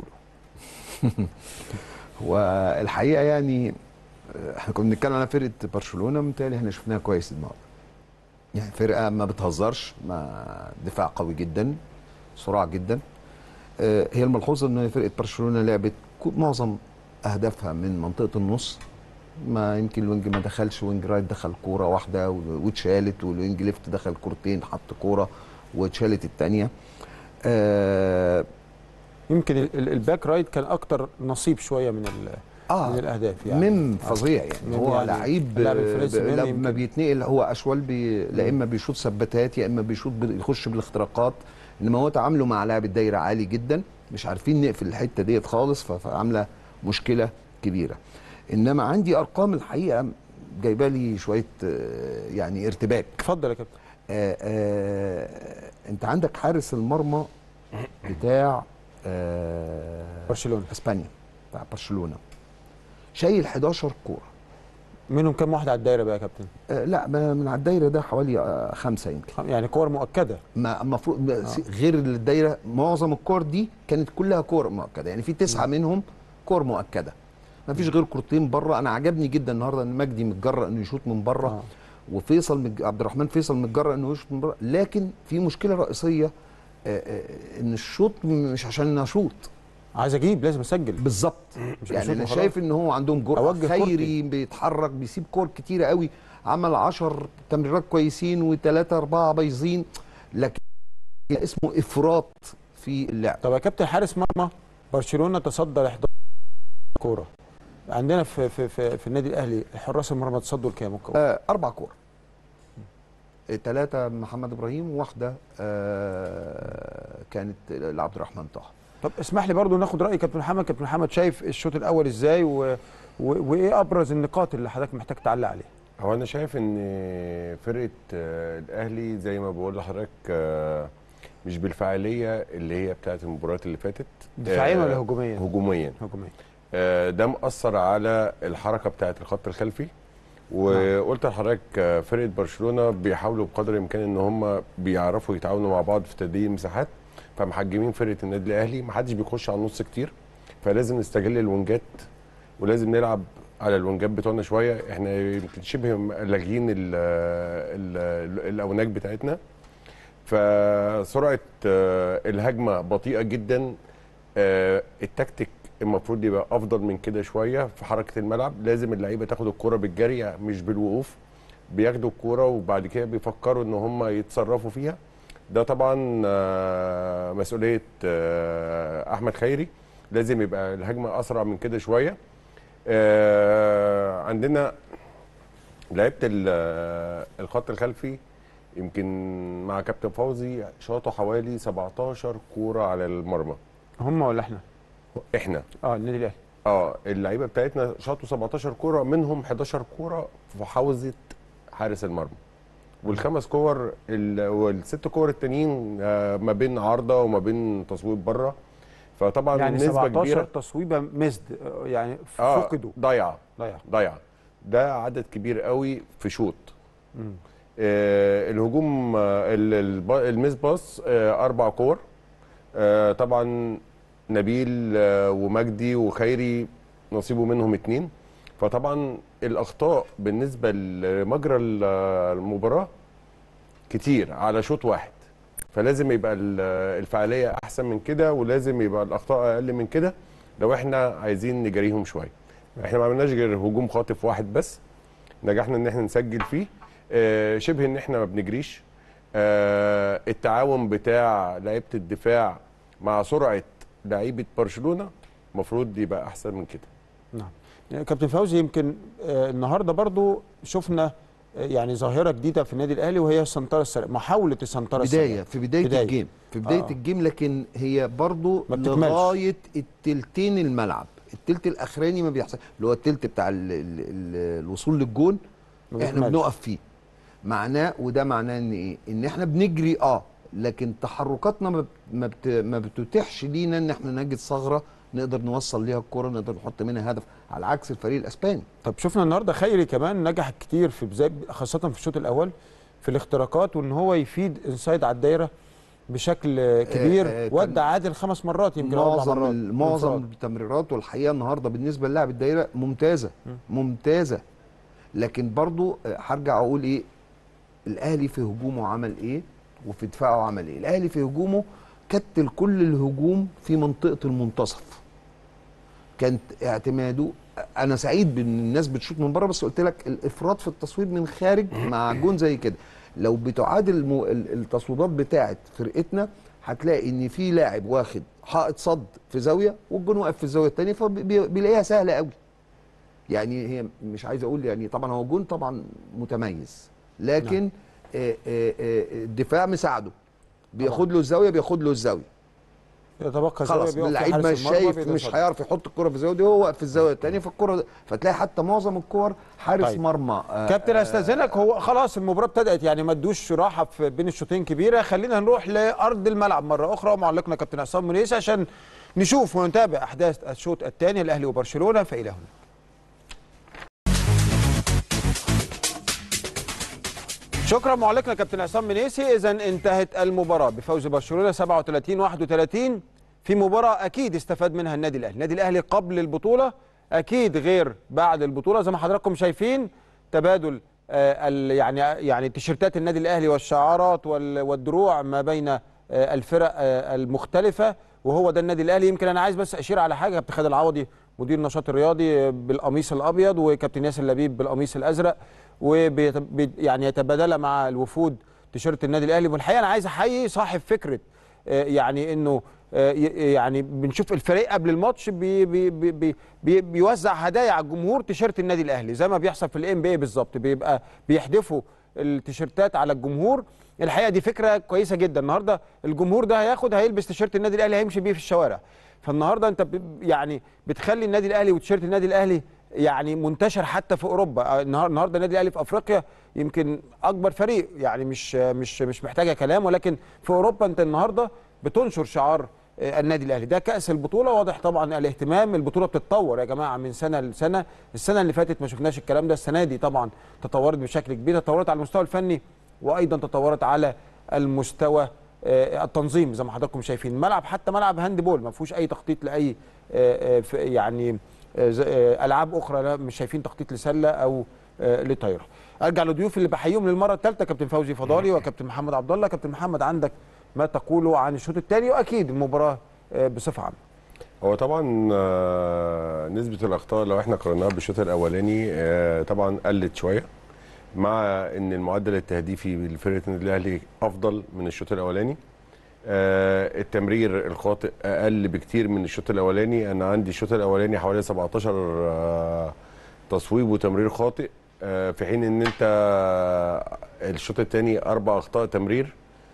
والحقيقه يعني احنا كنا بنتكلم على فرقه برشلونه، متهيألي احنا شفناها كويس النهارده. يعني فرقه ما بتهزرش، ما دفاع قوي جدا، سرعه جدا. هي الملحوظه ان فرقه برشلونه لعبت معظم اهدافها من منطقه النص. ما يمكن الوينج ما دخلش، وينج رايت دخل كوره واحده واتشالت، والوينج ليفت دخل كورتين حط كوره واتشالت الثانيه. آه يمكن الباك رايت كان اكتر نصيب شويه من آه من الاهداف يعني ميم فظيع يعني. يعني هو يعني لعيب لما بيتنقل هو اشول بي لا اما بيشوط ثباتات يا اما بيشوط يخش بالاختراقات، انما هو تعامله مع لاعب الدايره عالي جدا، مش عارفين نقفل الحته ديت خالص، فعامله مشكله كبيره. انما عندي ارقام الحقيقه جايبه لي شويه يعني ارتباك. اتفضل يا كابتن. آآ آآ انت عندك حارس المرمى بتاع برشلونه اسبانيا، بتاع برشلونه، شايل حداشر كوره منهم كام واحد على الدايره بقى يا كابتن؟ آه لا من على الدايره ده حوالي آه خمسه يمكن. يعني كور مؤكده. ما المفروض آه. غير الدايره معظم الكور دي كانت كلها كور مؤكده، يعني في تسعه م. منهم كور مؤكده. ما فيش غير كورتين بره. انا عجبني جدا النهارده ان مجدي متجرأ انه يشوط من بره آه. وفيصل مج... عبد الرحمن فيصل متجرأ انه يشوط من بره، لكن في مشكله رئيسيه آه آه ان الشوط مش عشان نشوط، عايز اجيب لازم اسجل بالظبط. يعني انا شايف ان هو عندهم جرأة. خيري بيتحرك بيسيب كور كتيره قوي، عمل عشر تمريرات كويسين وثلاثه اربعه بايظين، لكن اسمه افراط في اللعب. طب يا كابتن حارس مرمى برشلونه تصدى ل احداشر كوره، عندنا في في في, في النادي الاهلي حراس المرمى تصدوا لكام؟ آه اربع كور، ثلاثه محمد ابراهيم وواحده آه كانت لعبد الرحمن طه. طب اسمح لي برضو ناخد راي كابتن محمد. كابتن محمد شايف الشوط الاول ازاي و... و... وايه ابرز النقاط اللي حضرتك محتاج تعلق عليها؟ هو انا شايف ان فرقه الاهلي زي ما بقول لحضرتك مش بالفعاليه اللي هي بتاعت المباريات اللي فاتت. دفاعيا ولا هجوميا؟ هجوميا. هجوميا. ده مأثر على الحركه بتاعت الخط الخلفي. وقلت لحضرتك فرقه برشلونه بيحاولوا بقدر الامكان ان هم بيعرفوا يتعاونوا مع بعض في تضييق المساحات، فمحجمين فرقه النادي الاهلي، ما حدش بيخش على النص كتير، فلازم نستغل الونجات ولازم نلعب على الونجات بتوعنا شويه. احنا يمكن شبه لاغيين الاوناج بتاعتنا، فسرعه الهجمه بطيئه جدا. التكتيك المفروض يبقى افضل من كده شويه في حركه الملعب. لازم اللعيبه تاخد الكره بالجري مش بالوقوف، بياخدوا الكره وبعد كده بيفكروا ان هم يتصرفوا فيها. ده طبعا مسؤوليه احمد خيري، لازم يبقى الهجمه اسرع من كده شويه. عندنا لعيبه الخط الخلفي يمكن مع كابتن فوزي شاطوا حوالي سبعتاشر كوره على المرمى. هم ولا احنا؟ احنا اه النادي الاهلي. اه اللعيبه بتاعتنا شاطوا سبعتاشر كوره، منهم حداشر كوره في حوزه حارس المرمى، والخمس كور والست كور التانيين ما بين عارضه وما بين تصويب بره. فطبعا يعني نسبه كبيره سبعتاشر تصويبه مسد، يعني فقدوا آه ضيعه ضيعه ضيعه. ده عدد كبير قوي في شوط. آه الهجوم آه الميس باص آه اربع كور. آه طبعا نبيل آه ومجدي وخيري نصيبه منهم اتنين. فطبعا الاخطاء بالنسبه لمجرى المباراه كتير على شوط واحد، فلازم يبقى الفعاليه احسن من كده، ولازم يبقى الاخطاء اقل من كده لو احنا عايزين نجاريهم شويه. احنا ما عملناش غير هجوم خاطف واحد بس نجحنا ان احنا نسجل فيه. آه شبه ان احنا ما بنجريش. آه التعاون بتاع لعيبه الدفاع مع سرعه لعيبه برشلونه المفروض يبقى احسن من كده. نعم. كابتن فوزي، يمكن آه النهارده برضو شفنا آه يعني ظاهره جديده في النادي الاهلي، وهي السنتره السريعه، محاوله السنتره السريعه بدايه في بدايه, بداية. الجيم في بدايه آه. الجيم، لكن هي برضو لغايه التلتين الملعب. التلت الاخراني ما بيحصل، اللي هو التلت بتاع ال ال ال الوصول للجون احنا بنقف فيه. معناه وده معناه ان ايه؟ ان احنا بنجري اه لكن تحركاتنا ما ما, بت ما بتتيحش لينا ان احنا نجد ثغره نقدر نوصل ليها الكره، نقدر نحط منها هدف، على عكس الفريق الاسباني. طب شفنا النهارده خيري كمان نجح كتير في بدايه، خاصه في الشوط الاول في الاختراقات، وان هو يفيد انسايد على الدايره بشكل كبير. آه آه ودى عادل خمس مرات يمكن اربع مرات. معظم التمريرات والحقيقه النهارده بالنسبه للاعب الدايره ممتازه م. ممتازه. لكن برضو هرجع اقول ايه؟ الاهلي في هجومه عمل ايه وفي دفاعه عمل ايه؟ الاهلي في هجومه كتل كل الهجوم في منطقه المنتصف. كانت اعتماده، انا سعيد بان الناس بتشوط من بره، بس قلت لك الافراط في التصويب من خارج مع جون زي كده. لو بتعادل التصويبات بتاعه فرقتنا هتلاقي ان في لاعب واخد حائط صد في زاويه والجون واقف في الزاويه الثانيه، فبيلاقيها سهله قوي. يعني هي مش عايز اقول يعني طبعا هو جون طبعا متميز، لكن نعم. آآ آآ الدفاع مساعده، بياخد له الزاويه بياخد له الزاويه يتبقى خلاص. اللعيب مش شايف، مش هيعرف يحط الكره في الزاويه دي، هو واقف في الزاويه الثانيه، فالكره فتلاقي حتى معظم الكور حارس طيب. مرمى. كابتن استاذنك، هو خلاص المباراه ابتدت، يعني ما ادوش راحه في بين الشوطين كبيره. خلينا نروح لارض الملعب مره اخرى ومعلقنا كابتن عصام منيسي عشان نشوف ونتابع احداث الشوط الثاني الاهلي وبرشلونه. فالى هنا شكرا معلقنا كابتن عصام منيسي. اذا انتهت المباراه بفوز برشلونه سبعة وثلاثين واحد وثلاثين في مباراه اكيد استفاد منها النادي الاهلي. النادي الاهلي قبل البطوله اكيد غير بعد البطوله، زي ما حضراتكم شايفين تبادل آه يعني يعني تيشيرتات النادي الاهلي والشعارات والدروع ما بين آه الفرق آه المختلفه، وهو ده النادي الاهلي. يمكن انا عايز بس اشير على حاجه، كابتن خالد العوضي مدير النشاط الرياضي بالقميص الابيض، وكابتن ياسر لبيب بالقميص الازرق، وبي يعني يتبادل مع الوفود تيشيرت النادي الاهلي. والحقيقه انا عايز احيي صاحب فكره آه يعني انه آه يعني بنشوف الفريق قبل الماتش بي بي بي بي بيوزع هدايا على الجمهور تيشيرت النادي الاهلي زي ما بيحصل في الام بي اي بالظبط، بيبقى بيحدفوا التيشيرتات على الجمهور. الحقيقه دي فكره كويسه جدا. النهارده الجمهور ده هياخد هيلبس تيشيرت النادي الاهلي هيمشي بيه في الشوارع، فالنهارده انت يعني بتخلي النادي الاهلي وتيشيرت النادي الاهلي يعني منتشر حتى في اوروبا. النهارده النادي الاهلي في افريقيا يمكن اكبر فريق، يعني مش مش مش محتاجه كلام، ولكن في اوروبا انت النهارده بتنشر شعار النادي الاهلي. ده كاس البطوله، واضح طبعا الاهتمام. البطوله بتتطور يا جماعه من سنه لسنه، السنه اللي فاتت ما شفناش الكلام ده، السنه دي طبعا تطورت بشكل كبير، تطورت على المستوى الفني وايضا تطورت على المستوى التنظيم زي ما حضراتكم شايفين. ملعب حتى ملعب هاند بول ما فيهوش اي تخطيط لاي يعني العاب اخرى، لا مش شايفين تخطيط لسله او لطايره. ارجع لضيوف اللي بحييهم للمره الثالثه، كابتن فوزي فضالي وكابتن محمد عبد الله. كابتن محمد، عندك ما تقوله عن الشوط الثاني واكيد المباراه بصفه عامه؟ هو طبعا نسبه الاخطاء لو احنا قارناها بالشوط الاولاني طبعا قلت شويه، مع ان المعدل التهديفي لفرقه النادي الاهلي افضل من الشوط الاولاني. آه التمرير الخاطئ اقل بكتير من الشوط الاولاني. انا عندي الشوط الاولاني حوالي سبعتاشر آه تصويب وتمرير خاطئ، آه في حين ان انت الشوط الثاني اربع اخطاء تمرير.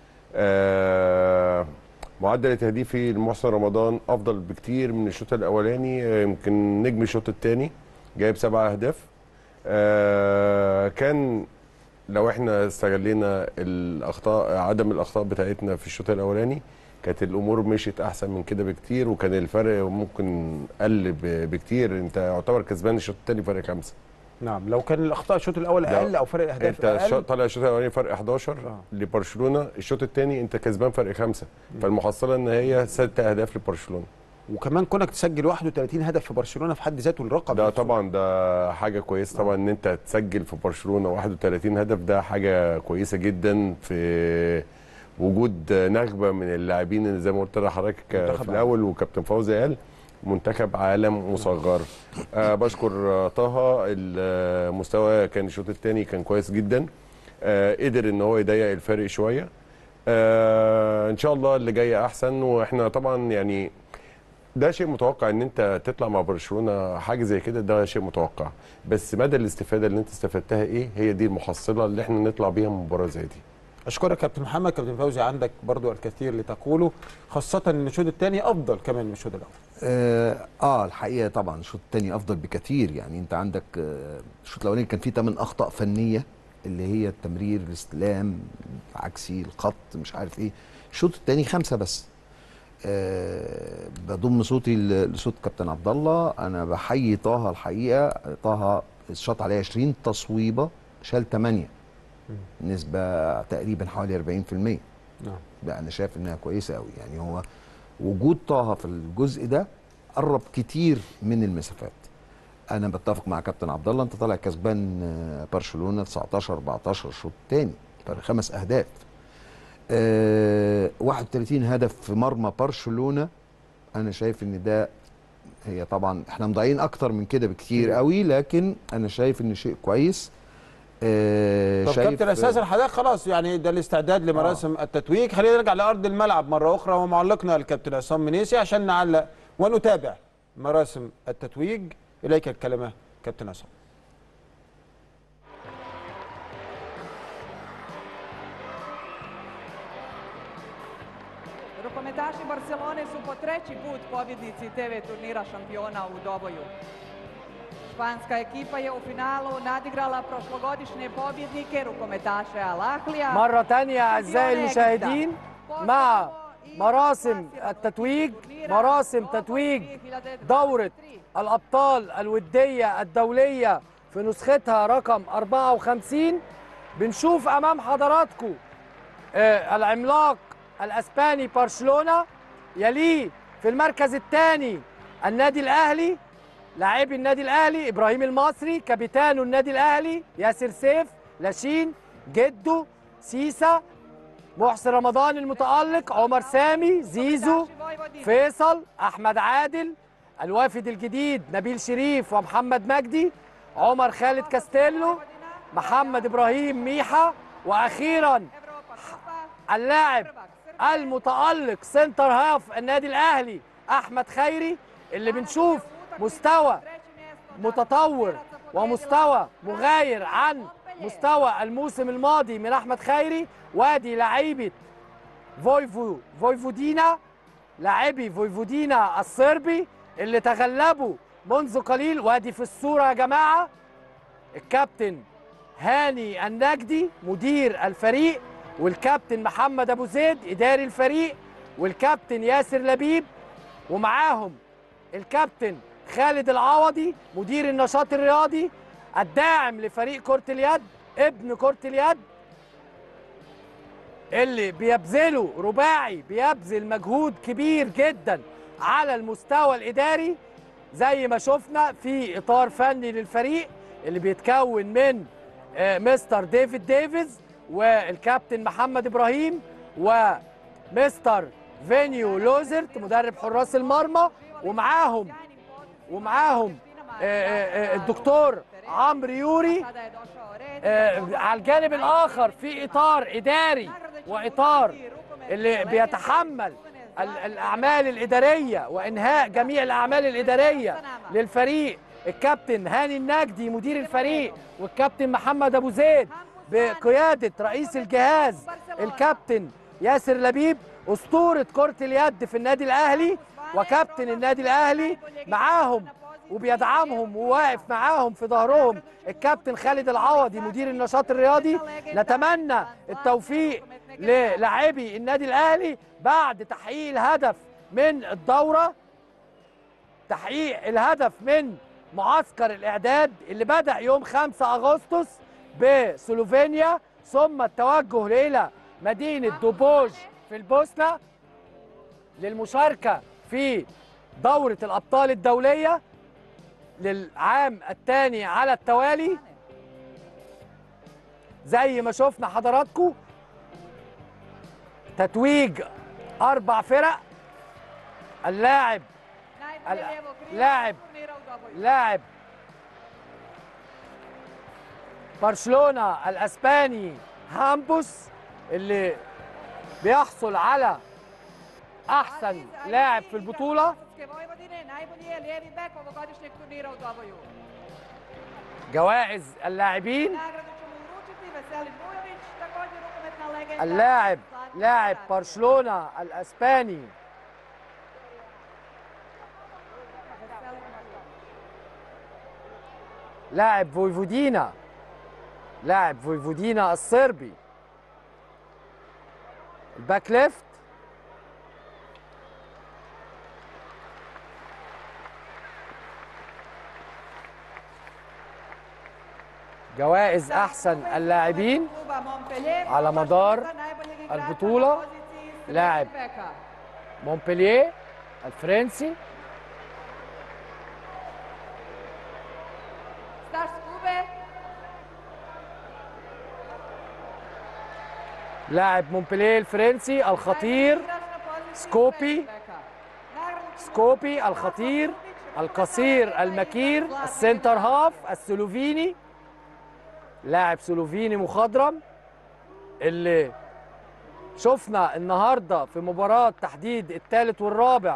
آه معدل التهديفي لمحسن رمضان افضل بكتير من الشوط الاولاني، يمكن نجم الشوط الثاني جايب سبع اهداف. آه كان لو احنا استغلينا الاخطاء عدم الاخطاء بتاعتنا في الشوط الاولاني كانت الامور مشيت احسن من كده بكتير، وكان الفرق ممكن قل بكتير. انت يعتبر كسبان الشوط الثاني فرق خمسه. نعم، لو كان الاخطاء الشوط الاول اقل او فرق الاهداف انت انت طالع الشوط الاولاني فرق احداشر آه. لبرشلونه، الشوط الثاني انت كسبان فرق خمسه، فالمحصله ان هي ست اهداف لبرشلونه. وكمان كونك تسجل واحد وثلاثين هدف في برشلونه في حد ذاته الرقم ده طبعا ده حاجه كويسه طبعا. ان انت تسجل في برشلونه واحد وثلاثين هدف ده حاجه كويسه جدا، في وجود نخبه من اللاعبين اللي زي ما قلت لحضرتك في الاول وكابتن فوزي قال منتخب عالم مصغر. آه بشكر طه، المستوى كان الشوط الثاني كان كويس جدا، آه قدر ان هو يضيق الفرق شويه. آه ان شاء الله اللي جاي احسن. واحنا طبعا يعني ده شيء متوقع ان انت تطلع مع برشلونه حاجه زي كده، ده شيء متوقع، بس مدى الاستفاده اللي انت استفدتها ايه هي دي المحصله اللي احنا نطلع بيها من مباراه زي دي. اشكرك كابتن محمد. كابتن فوزي عندك برضو الكثير لتقوله، خاصه ان الشوط الثاني افضل كمان من الشوط الاول. آه, اه الحقيقه طبعا الشوط الثاني افضل بكثير. يعني انت عندك آه الشوط الاولاني كان فيه ثمان اخطاء فنيه اللي هي التمرير، الاستلام عكسي، الخط، مش عارف ايه. الشوط الثاني خمسه بس. أه بضم صوتي لصوت كابتن عبد الله. انا بحيي طه، الحقيقه طه شاط عليه عشرين تصويبه شال ثمانية، نسبه تقريبا حوالي أربعين في المية. نعم، ده انا شايف انها كويسه قوي. يعني هو وجود طه في الجزء ده قرب كتير من المسافات. انا بتفق مع كابتن عبد الله، انت طالع كسبان برشلونه تسعتاشر أربعتاشر الشوط الثاني، فرق خمس اهداف. أه واحد وثلاثين هدف في مرمى برشلونه. انا شايف ان ده هي طبعا احنا مضيعين اكتر من كده بكتير قوي، لكن انا شايف ان شيء كويس. أه طب كابتن اساس الحضرتك خلاص يعني ده الاستعداد لمراسم آه. التتويج. خلينا نرجع لارض الملعب مره اخرى ومعلقنا الكابتن عصام منيسي عشان نعلق ونتابع مراسم التتويج. اليك الكلمه كابتن عصام. Rukometaši Barcelone su po treći put pobjednici te ve turnira šampiona u Doboju. Španska ekipa je u finalu nadigrala prošlogodišnje pobjednike rukometaše Al-Ahlija. مرة تانية أعزائي المشاهدين مع مراسم التتويج، مراسم تتويج دورة الأبطال الودية الدولية في نسختها رقم أربعة وخمسين. بنشوف امام حضراتكم آه العملاق الاسباني برشلونه، يليه في المركز الثاني النادي الاهلي، لاعبي النادي الاهلي ابراهيم المصري، كابيتان النادي الاهلي ياسر سيف، لاشين، جدو، سيسا، محسن رمضان المتألق، عمر سامي، زيزو، فيصل، احمد عادل، الوافد الجديد نبيل شريف ومحمد مجدي، عمر خالد كاستيلو، محمد ابراهيم ميحة، واخيرا اللاعب المتألق سنتر هاف النادي الاهلي احمد خيري، اللي بنشوف مستوى متطور ومستوى مغاير عن مستوى الموسم الماضي من احمد خيري. وادي لاعيبه فويفو فويفودينا، لاعبي فويفودينا الصربي اللي تغلبوا منذ قليل. وادي في الصوره يا جماعه الكابتن هاني النجدي مدير الفريق، والكابتن محمد ابو زيد اداري الفريق، والكابتن ياسر لبيب، ومعاهم الكابتن خالد العوضي مدير النشاط الرياضي الداعم لفريق كرة اليد، ابن كرة اليد اللي بيبذلوا رباعي، بيبذل مجهود كبير جدا على المستوى الإداري زي ما شفنا في إطار فني للفريق اللي بيتكون من مستر ديفيد ديفيز والكابتن محمد إبراهيم ومستر فينيو لوزرت مدرب حراس المرمى، ومعاهم ومعاهم الدكتور عمرو يوري على الجانب الآخر في إطار إداري وإطار اللي بيتحمل الأعمال الإدارية وإنهاء جميع الأعمال الإدارية للفريق الكابتن هاني النجدي مدير الفريق، والكابتن محمد أبو زيد بقيادة رئيس الجهاز الكابتن ياسر لبيب أسطورة كرة اليد في النادي الأهلي وكابتن النادي الأهلي، معاهم وبيدعمهم وواقف معاهم في ظهرهم الكابتن خالد العوضي مدير النشاط الرياضي. نتمنى التوفيق للاعبي النادي الأهلي بعد تحقيق الهدف من الدورة، تحقيق الهدف من معسكر الإعداد اللي بدأ يوم خمسة أغسطس بسلوفينيا، ثم التوجه إلى مدينة دوبوج في البوسنة للمشاركة في دورة الأبطال الدولية للعام الثاني على التوالي. زي ما شفنا حضراتكم تتويج أربع فرق. اللاعب لاعب لاعب برشلونة الأسباني هامبوس اللي بيحصل على أحسن لاعب في البطولة. جوائز اللاعبين، اللاعب لاعب برشلونة الأسباني لاعب فويفودينا لاعب فويفودينا الصربي الباك ليفت، جوائز أحسن اللاعبين على مدار البطولة. لاعب مونبلييه الفرنسي لاعب مونبلييه الفرنسي الخطير سكوبي سكوبي الخطير القصير المكير السنتر هاف السلوفيني، لاعب سلوفيني مخضرم اللي شفنا النهارده في مباراة تحديد الثالث والرابع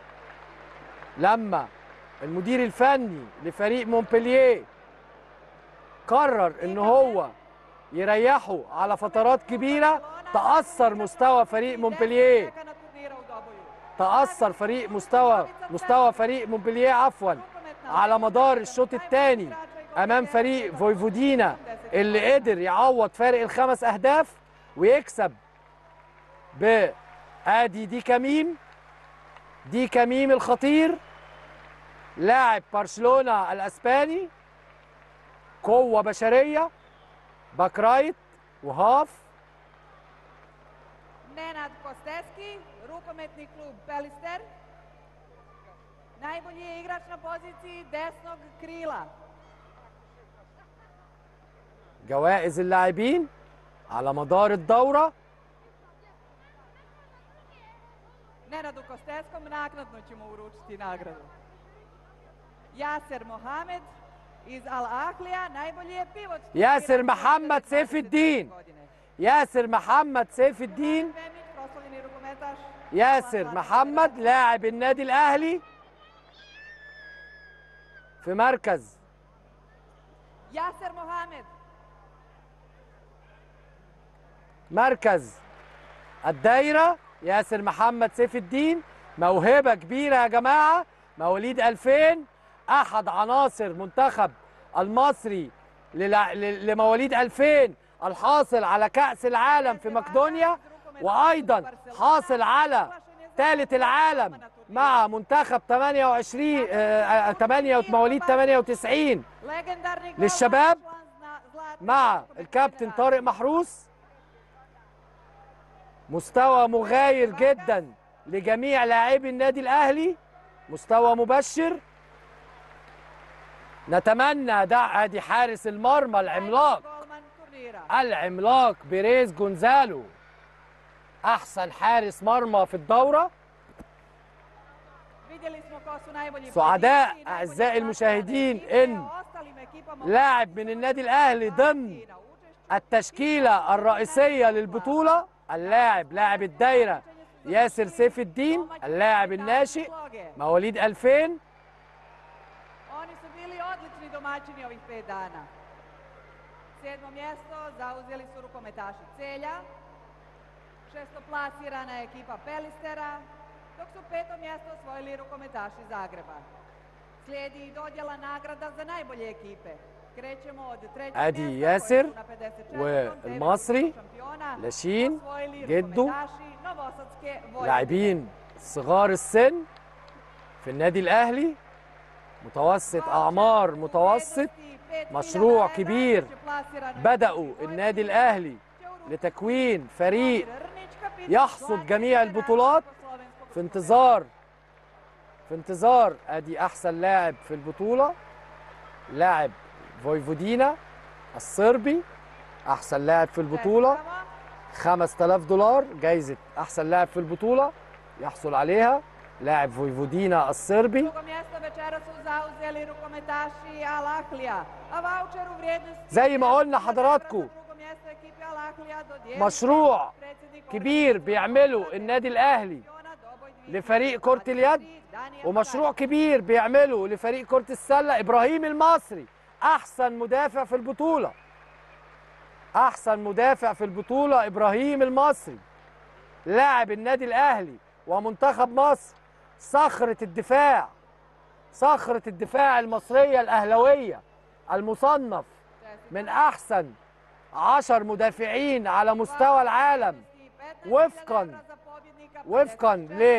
لما المدير الفني لفريق مونبلييه قرر ان هو يريحه على فترات كبيرة. تأثر مستوى فريق مونبلييه تأثر فريق مستوى مستوى فريق مونبلييه عفوا على مدار الشوط الثاني امام فريق فويفودينا اللي قدر يعوض فارق الخمس اهداف ويكسب بادي دي كميم دي كميم الخطير لاعب برشلونة الاسباني، قوة بشرية باك رايت وهاف. Nenad Kosteski, rukometni klub Pelister. Najbolji je igrač na poziciji desnog krila. جوائز اللاعبين على مدار الدورة. Nenadu Kosteskom naknadno ćemo uručiti nagradu. Jaser Mohamed iz Al Ahlija, najbolji je pivot. ياسر محمد سيف الدين. ياسر محمد سيف الدين. ياسر محمد لاعب النادي الأهلي في مركز ياسر محمد مركز الدايرة. ياسر محمد سيف الدين موهبة كبيرة يا جماعة، مواليد ألفين، أحد عناصر منتخب المصري لمواليد ألفين الحاصل على كأس العالم في مقدونيا، وأيضا حاصل على ثالث العالم مع منتخب ثمانية وعشرين ثمانية مواليد ثمانية وتسعين للشباب مع الكابتن طارق محروس. مستوى مغاير جدا لجميع لاعبي النادي الأهلي، مستوى مبشر. نتمنى ده ادي حارس المرمى العملاق العملاق بيريز جونزالو، احسن حارس مرمى في الدوره. سعداء اعزائي المشاهدين ان لاعب من النادي الاهلي ضمن التشكيله الرئيسيه للبطوله. اللاعب لاعب الدايره ياسر سيف الدين، اللاعب الناشئ مواليد ألفين. Oni su bili odlični domaćini ovih pet dana. Sedmo mjesto zauzeli su rukometaši Celja, šestoplasirana je ekipa Pelistera, dok su peto mjesto osvojili rukometaši Zagreba. Slijedi i dodjela nagrada za najbolje ekipe. Krećemo od trećeg ادي mjesta ياسر koji su na pedeset četvrtom والمصري šampiona لاشين osvojili جدو، rukometaši Novosadske Vojvodine. لاعبين صغار السن في النادي الأهلي، متوسط أعمار متوسط. مشروع كبير بدأوا النادي الأهلي لتكوين فريق يحصد جميع البطولات. في انتظار في انتظار ادي احسن لاعب في البطولة، لاعب فويفودينا الصربي، احسن لاعب في البطولة. خمسة آلاف دولار جايزة احسن لاعب في البطولة يحصل عليها لاعب فويفودينا الصربي. زي ما قلنا حضراتكم مشروع كبير بيعمله النادي الأهلي لفريق كرة اليد، ومشروع كبير بيعمله لفريق كرة السلة. إبراهيم المصري أحسن مدافع في البطولة، أحسن مدافع في البطولة إبراهيم المصري، لاعب النادي الأهلي ومنتخب مصر. صخرة الدفاع، صخرة الدفاع المصرية الأهلوية، المصنف من أحسن عشر مدافعين على مستوى العالم وفقا وفقا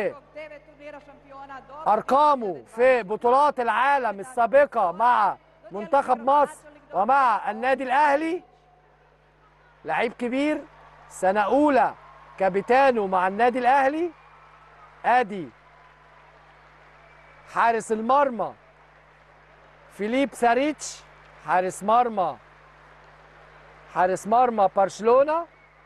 لأرقامه في بطولات العالم السابقة مع منتخب مصر ومع النادي الأهلي. لعيب كبير، سنة أولى كابتنه مع النادي الأهلي. آدي حارس المرمى فيليب ساريتش، حارس مرمى حارس مرمى برشلونة،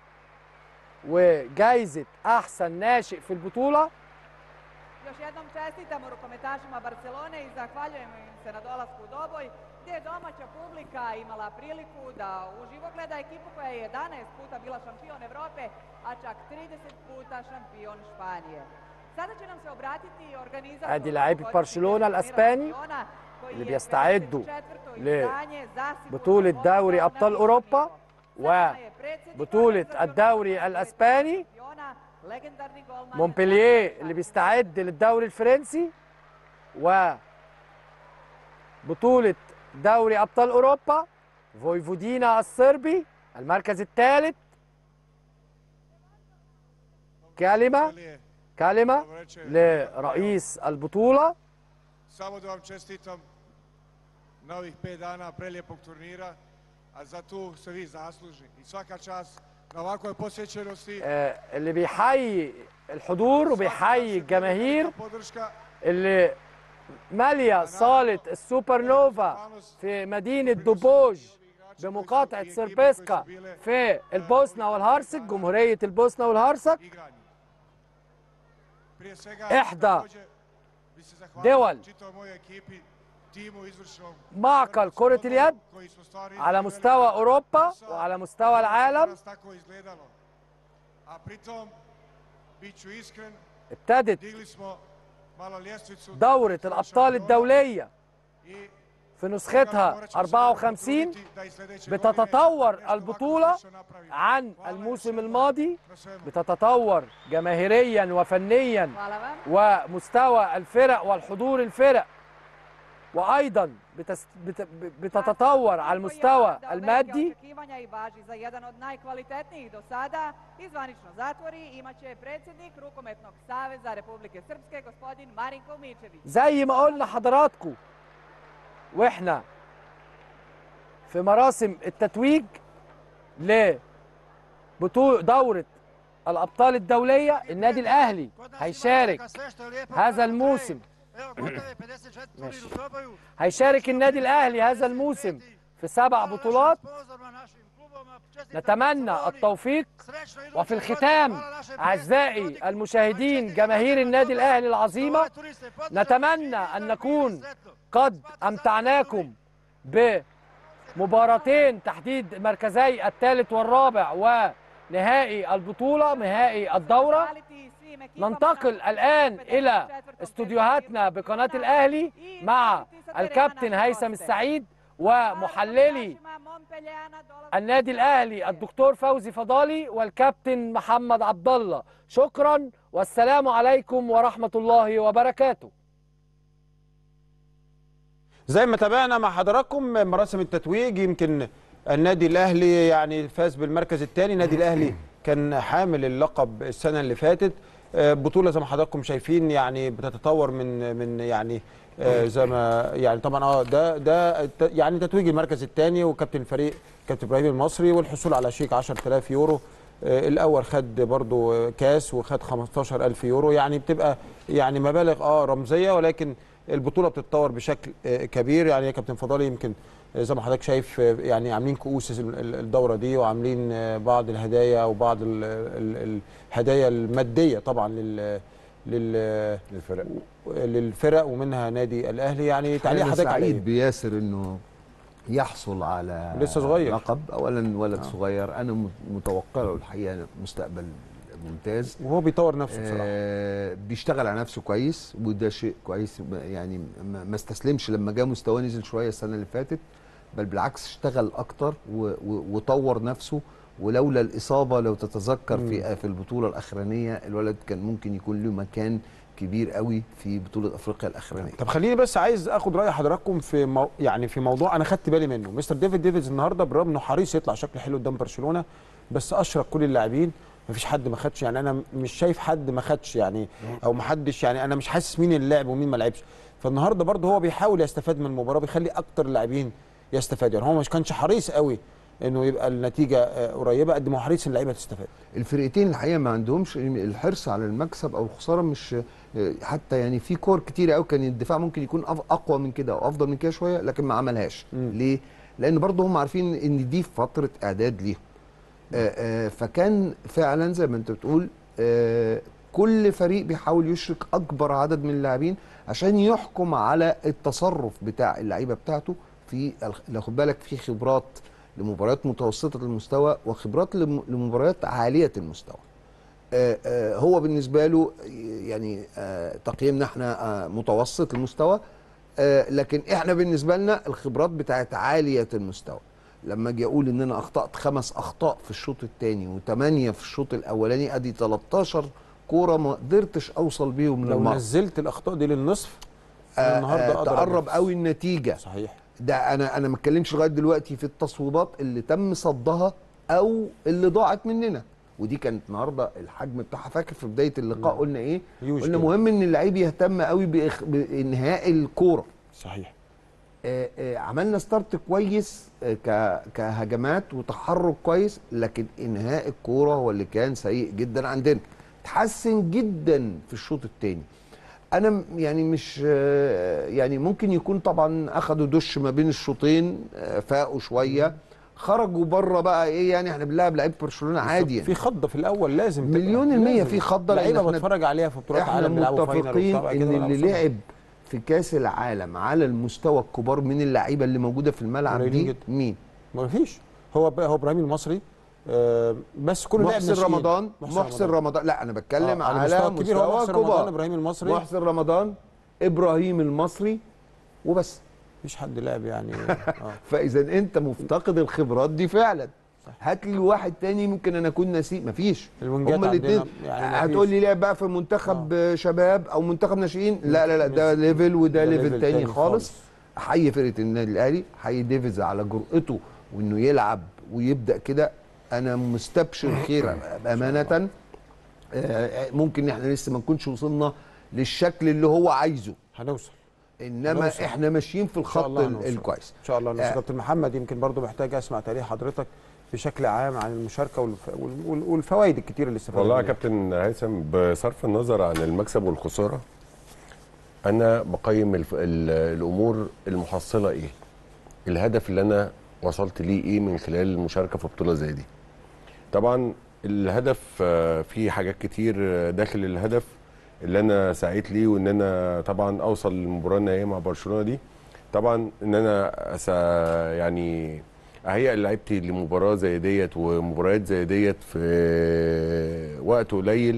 وجايزة أحسن ناشئ في البطولة. Još jednom čestitamo rukometašima Barcelone i zahvaljujemo im se na dolasku u Doboj, gdje je domaća publika imala priliku da uživo gleda ekipu koja je jedanaest puta bila šampion Evrope, a čak trideset puta šampion Španije. Sada će nam se obratiti organizator ادي لاعبي برشلونة الاسباني اللي بيستعدوا لبطولة دوري ابطال اوروبا وبطولة الدوري الاسباني. مونبلييه اللي بيستعد للدوري الفرنسي وبطولة دوري ابطال اوروبا. فويفودينا الصربي المركز الثالث. كلمة كلمة لرئيس البطولة. Samo da vam čestitam na ovih pet dana prelijepog turnira, آه، اللي بيحيي الحضور وبيحيي الجماهير اللي ماليه صاله السوبر نوفا في مدينه دوبوج بمقاطعه سربسكا في البوسنه والهرسك، جمهوريه البوسنه والهرسك، احدى دول معقل كرة اليد على مستوى أوروبا وعلى مستوى العالم. ابتدت دورة الأبطال الدولية في نسختها أربعة وخمسين، بتتطور البطولة عن الموسم الماضي، بتتطور جماهيريا وفنيا ومستوى الفرق والحضور الفرق، وأيضا بتس... بت... بتتطور على المستوى المادي. زي ما قلنا حضراتكم واحنا في مراسم التتويج لبطولة دورة الأبطال الدولية، النادي الأهلي هيشارك هذا الموسم ماشي. هيشارك النادي الأهلي هذا الموسم في سبع بطولات. نتمنى التوفيق. وفي الختام أعزائي المشاهدين جماهير النادي الأهلي العظيمة، نتمنى أن نكون قد أمتعناكم بمباراتين تحديد مركزي الثالث والرابع ونهائي البطولة، نهائي الدورة. ننتقل الآن إلى استوديوهاتنا بقناة الأهلي مع الكابتن هيثم السعيد ومحللي النادي الأهلي الدكتور فوزي فضالي والكابتن محمد عبد الله. شكرا والسلام عليكم ورحمة الله وبركاته. زي ما تابعنا مع حضراتكم مراسم التتويج، يمكن النادي الأهلي يعني فاز بالمركز الثاني. النادي الأهلي كان حامل اللقب السنة اللي فاتت. بطولة زي ما حضراتكم شايفين يعني بتتطور من من يعني زي ما يعني طبعا اه ده ده يعني تتويج المركز الثاني، وكابتن الفريق كابتن ابراهيم المصري، والحصول على شيك عشرة آلاف يورو. الاول خد برضو كاس وخد خمستاشر ألف يورو، يعني بتبقى يعني مبالغ اه رمزيه، ولكن البطوله بتتطور بشكل كبير. يعني يا كابتن فضالي يمكن زي ما حضرتك شايف يعني عاملين كؤوس الدوره دي، وعاملين بعض الهدايا وبعض الهدايا الماديه طبعا لل للفرق للفرق ومنها نادي الاهلي. يعني تعليق حضرتك عليه؟ سعيد بياسر انه يحصل على لسه صغير لقب. اولا ولد آه. صغير، انا متوقع له الحقيقه مستقبل ممتاز، وهو بيطور نفسه بصراحه. آه بيشتغل على نفسه كويس، وده شيء كويس. يعني ما استسلمش لما جه مستواه نزل شويه السنه اللي فاتت، بل بالعكس اشتغل اكتر وطور نفسه. ولولا الاصابه لو تتذكر م. في في البطوله الاخرانيه الولد كان ممكن يكون له مكان كبير قوي في بطوله افريقيا الاخرانيه. طب خليني بس عايز اخد راي حضراتكم في مو يعني في موضوع انا خدت بالي منه. مستر ديفيد ديفيز النهارده بالرغم انه حريص يطلع شكل حلو قدام برشلونه، بس اشرك كل اللاعبين، مفيش حد ما خدش. يعني انا مش شايف حد ما خدش يعني، او ما حدش يعني، انا مش حاسس مين اللي لعب ومين ما لعبش. فالنهارده برده هو بيحاول يستفاد من المباراه، بيخلي اكتر اللاعبين يستفادوا. يعني هو مش كانش حريص قوي انه يبقى النتيجه قريبه قد ما هو حريص اللعيبه تستفاد. الفرقتين الحقيقه ما عندهمش الحرص على المكسب او الخساره، مش حتى يعني في كور كتير قوي كان الدفاع ممكن يكون اقوى من كده او افضل من كده شويه، لكن ما عملهاش. م. ليه؟ لان برضه هم عارفين ان دي فتره اعداد ليهم. آآ آآ فكان فعلا زي ما انت بتقول كل فريق بيحاول يشرك اكبر عدد من اللاعبين عشان يحكم على التصرف بتاع اللعيبه بتاعته. في لو خد بالك في خبرات لمباريات متوسطه المستوى وخبرات لمباريات عاليه المستوى. آآ آآ هو بالنسبه له يعني تقييمنا احنا متوسط المستوى، لكن احنا بالنسبه لنا الخبرات بتاعت عاليه المستوى. لما اجي اقول ان انا اخطات خمس اخطاء في الشوط الثاني وثمانيه في الشوط الاولاني، ادي تلتاشر كوره ما قدرتش اوصل بيهم من لو المرمى. نزلت الاخطاء دي للنصف آه النهارده آه تقرب قوي النتيجه. صحيح. ده انا انا ما اتكلمش لغايه دلوقتي في التصويبات اللي تم صدها او اللي ضاعت مننا، ودي كانت النهارده الحجم بتاعها. فاكر في بدايه اللقاء مم. قلنا ايه؟ قلنا مهم ان اللعيب يهتم قوي بانهاء الكوره. صحيح. آه، آه، عملنا ستارت كويس آه، ك- كهجمات وتحرك كويس، لكن انهاء الكوره هو اللي كان سيء جدا عندنا. تحسن جدا في الشوط الثاني. انا م- يعني مش آه، يعني ممكن يكون طبعا اخدوا دش ما بين الشوطين، آه، فاقوا شويه، خرجوا بره بقى ايه يعني احنا بنلعب لعيب برشلونه عادي يعني. في خضه في الاول لازم تبقى. مليون المية لازم. في خضة، لأن لعيبه احنا- بتفرج عليها في بطولات احنا عالم بيلعبوا فاينل متفقين وبتاع كده ان بيلعبوا اللي قصادها. لعب في كاس العالم على المستوى الكبار من اللعيبه اللي موجوده في الملعب قليلين دي جدا. مين؟ ما فيش. هو ب- هو ابراهيم المصري، آه، بس كل لاعب محسن ناشئين. رمضان محسن رمضان لا انا بتكلم آه، على, على مستوى كبير. هو مستوى محسن رمضان، كبار. ابراهيم المصري، محسن رمضان، ابراهيم المصري، وبس. مفيش حد لعب يعني. اه فاذا انت مفتقد الخبرات دي فعلا. هات لي واحد تاني ممكن انا اكون ناسيه، مفيش. الوينجات هما عندنا الاثنين يعني مفيش. هتقول لي لعب بقى في منتخب آه. شباب او منتخب ناشئين، لا لا لا ده ليفل وده ده ليفل ليفل تاني, تاني خالص, خالص. احيي فرقه النادي الاهلي، احيي ديفيز على جرأته وانه يلعب ويبدا كده. انا مستبشر خير امانه. آه، ممكن احنا لسه ما نكونش وصلنا للشكل اللي هو عايزه، هنوصل. انما هنوصل. احنا ماشيين في إن شاء الخط الله ال- هنوصل. الكويس. ان شاء الله هنوصل. آه. كابتن محمد، يمكن برضو محتاج اسمع تاريخ حضرتك بشكل عام عن المشاركه والف... وال- والفوائد الكتير اللي استفدنا والله يا منها. كابتن هيثم، بصرف النظر عن المكسب والخساره، انا بقيم الف... ال... الامور المحصله ايه، الهدف اللي انا وصلت ليه ايه من خلال المشاركه في بطوله زي دي. طبعا الهدف آه، فيه حاجات كتير آه، داخل الهدف اللي انا سعيت ليه، وان انا طبعا اوصل للمباراه النهائيه مع برشلونه دي. طبعا ان انا أسا يعني اهيئ لعيبتي لمباراه زي ديت ومباريات زي ديت في وقت قليل،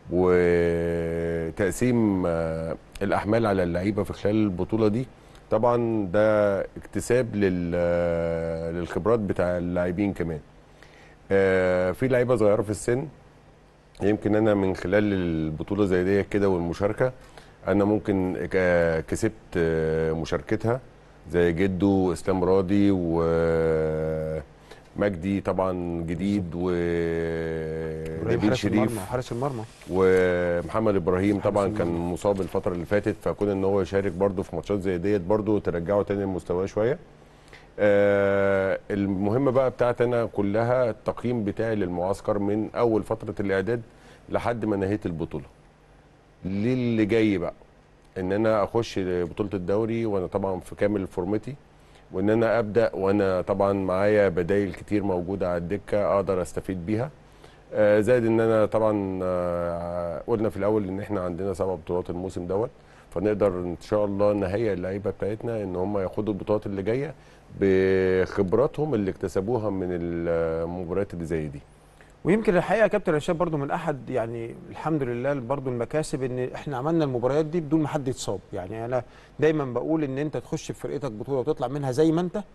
وتقسيم آه، الاحمال على اللعيبه في خلال البطوله دي. طبعا ده اكتساب لل- آه، للخبرات بتاع اللاعبين كمان. آه، في لعيبه صغيره في السن، يمكن انا من خلال البطوله زي دي كده والمشاركه انا ممكن ك- كسبت آه، مشاركتها، زي جدو، اسلام راضي، ومجدي طبعا جديد، ونبيل حارس المرمى، شريف، حارس المرمى. ومحمد ابراهيم طبعا حارس كان المرمى. مصاب الفتره اللي فاتت، فكون ان هو يشارك برده في ماتشات زي ديت برده ترجعه تاني لمستواه شويه. آه المهمه بقى بتاعت انا كلها التقييم بتاعي للمعسكر من اول فتره الاعداد لحد ما نهيت البطوله. للي جاي بقى ان انا اخش بطوله الدوري وانا طبعا في كامل فورمتي، وان انا ابدا وانا طبعا معايا بدايل كتير موجوده على الدكه اقدر استفيد بيها. آه زائد ان انا طبعا آه قلنا في الاول ان احنا عندنا سبع بطولات الموسم دوت، فنقدر ان شاء الله نهيئ اللعيبه بتاعتنا ان هم ياخدوا البطولات اللي جايه بخبراتهم اللي اكتسبوها من المباريات اللي زي دي. ويمكن الحقيقه يا كابتن رشاد برضو من احد يعني الحمد لله برضو المكاسب ان احنا عملنا المباريات دي بدون ما حد يتصاب. يعني انا دايما بقول ان انت تخش في فرقتك بطوله وتطلع منها زي ما انت،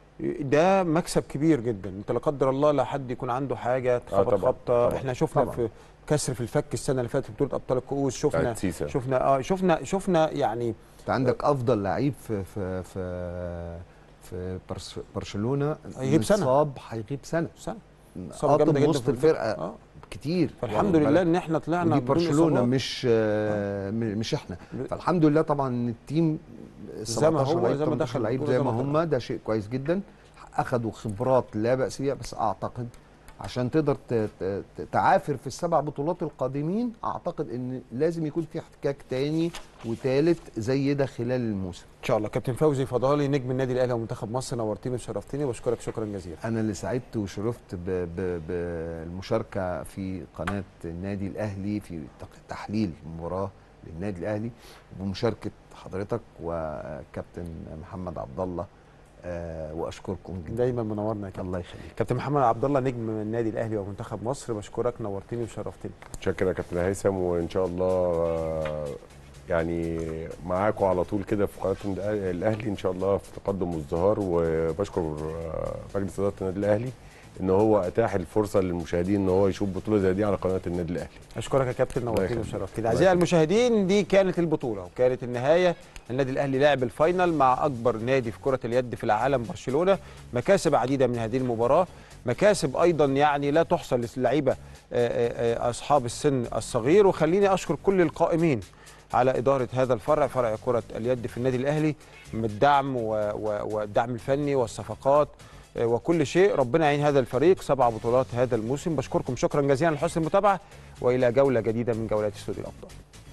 ده مكسب كبير جدا. انت لا قدر الله لا حد يكون عنده حاجه تخبط آه طبعاً خبطه. طبعاً احنا شفنا طبعاً. في كسر في الفك السنه اللي فاتت في بطوله ابطال الكؤوس، شفنا سيسا. شفنا اه شفنا شفنا يعني انت عندك افضل لعيب في في في في برس- برشلونه هيغيب سنة. مصاب، هيغيب سنه. سنه قاطم وسط الفرقه اه كتير. فالحمد واخد لله بالك؟ ان احنا طلعنا ودي بدون برشلونه إصابات. مش آه مش احنا. فالحمد لله طبعا ان التيم زي ما سبعتاشر هو، لعيب زي ما تمنتاشر دخل لعيب البطولة زي زي ما ما هم، ده شيء كويس جدا. اخذوا خبرات لا باس بها، بس اعتقد عشان تقدر ت- ت- تعافر في السبع بطولات القادمين اعتقد ان لازم يكون في احتكاك تاني وتالت زي ده خلال الموسم. ان شاء الله. كابتن فوزي فضالي نجم النادي الاهلي ومنتخب مصر، نورتني وشرفتني وبشكرك شكرا جزيلا. انا اللي سعدت وشرفت ب- ب- بالمشاركه في قناه النادي الاهلي في تق- تحليل مباراه للنادي الاهلي بمشاركه حضرتك وكابتن محمد عبد الله، آه واشكركم جدا. دايما منورنا يا كابتن. الله يخليك. كابتن محمد عبد الله نجم النادي الاهلي ومنتخب مصر، بشكرك نورتني وشرفتني. شكرا يا كابتن هيثم، وان شاء الله آه، يعني معاكم على طول كده في قناه الاهلي ان شاء الله في تقدم وازدهار. وبشكر آه، مجلس اداره النادي الاهلي ان هو اتاح الفرصه للمشاهدين ان هو يشوف بطوله زي دي على قناه النادي الاهلي. اشكرك يا كابتن، الله نورتني يخليك. وشرفتني. اعزائي المشاهدين، دي كانت البطوله وكانت النهايه. النادي الاهلي لعب الفاينل مع اكبر نادي في كره اليد في العالم برشلونه. مكاسب عديده من هذه المباراه، مكاسب ايضا يعني لا تحصى للعيبه اصحاب السن الصغير. وخليني اشكر كل القائمين على اداره هذا الفرع، فرع كره اليد في النادي الاهلي، من الدعم والدعم الفني والصفقات وكل شيء. ربنا يعين هذا الفريق، سبع بطولات هذا الموسم. بشكركم شكرا جزيلا لحسن المتابعه، والى جوله جديده من جولات استوديو الابطال.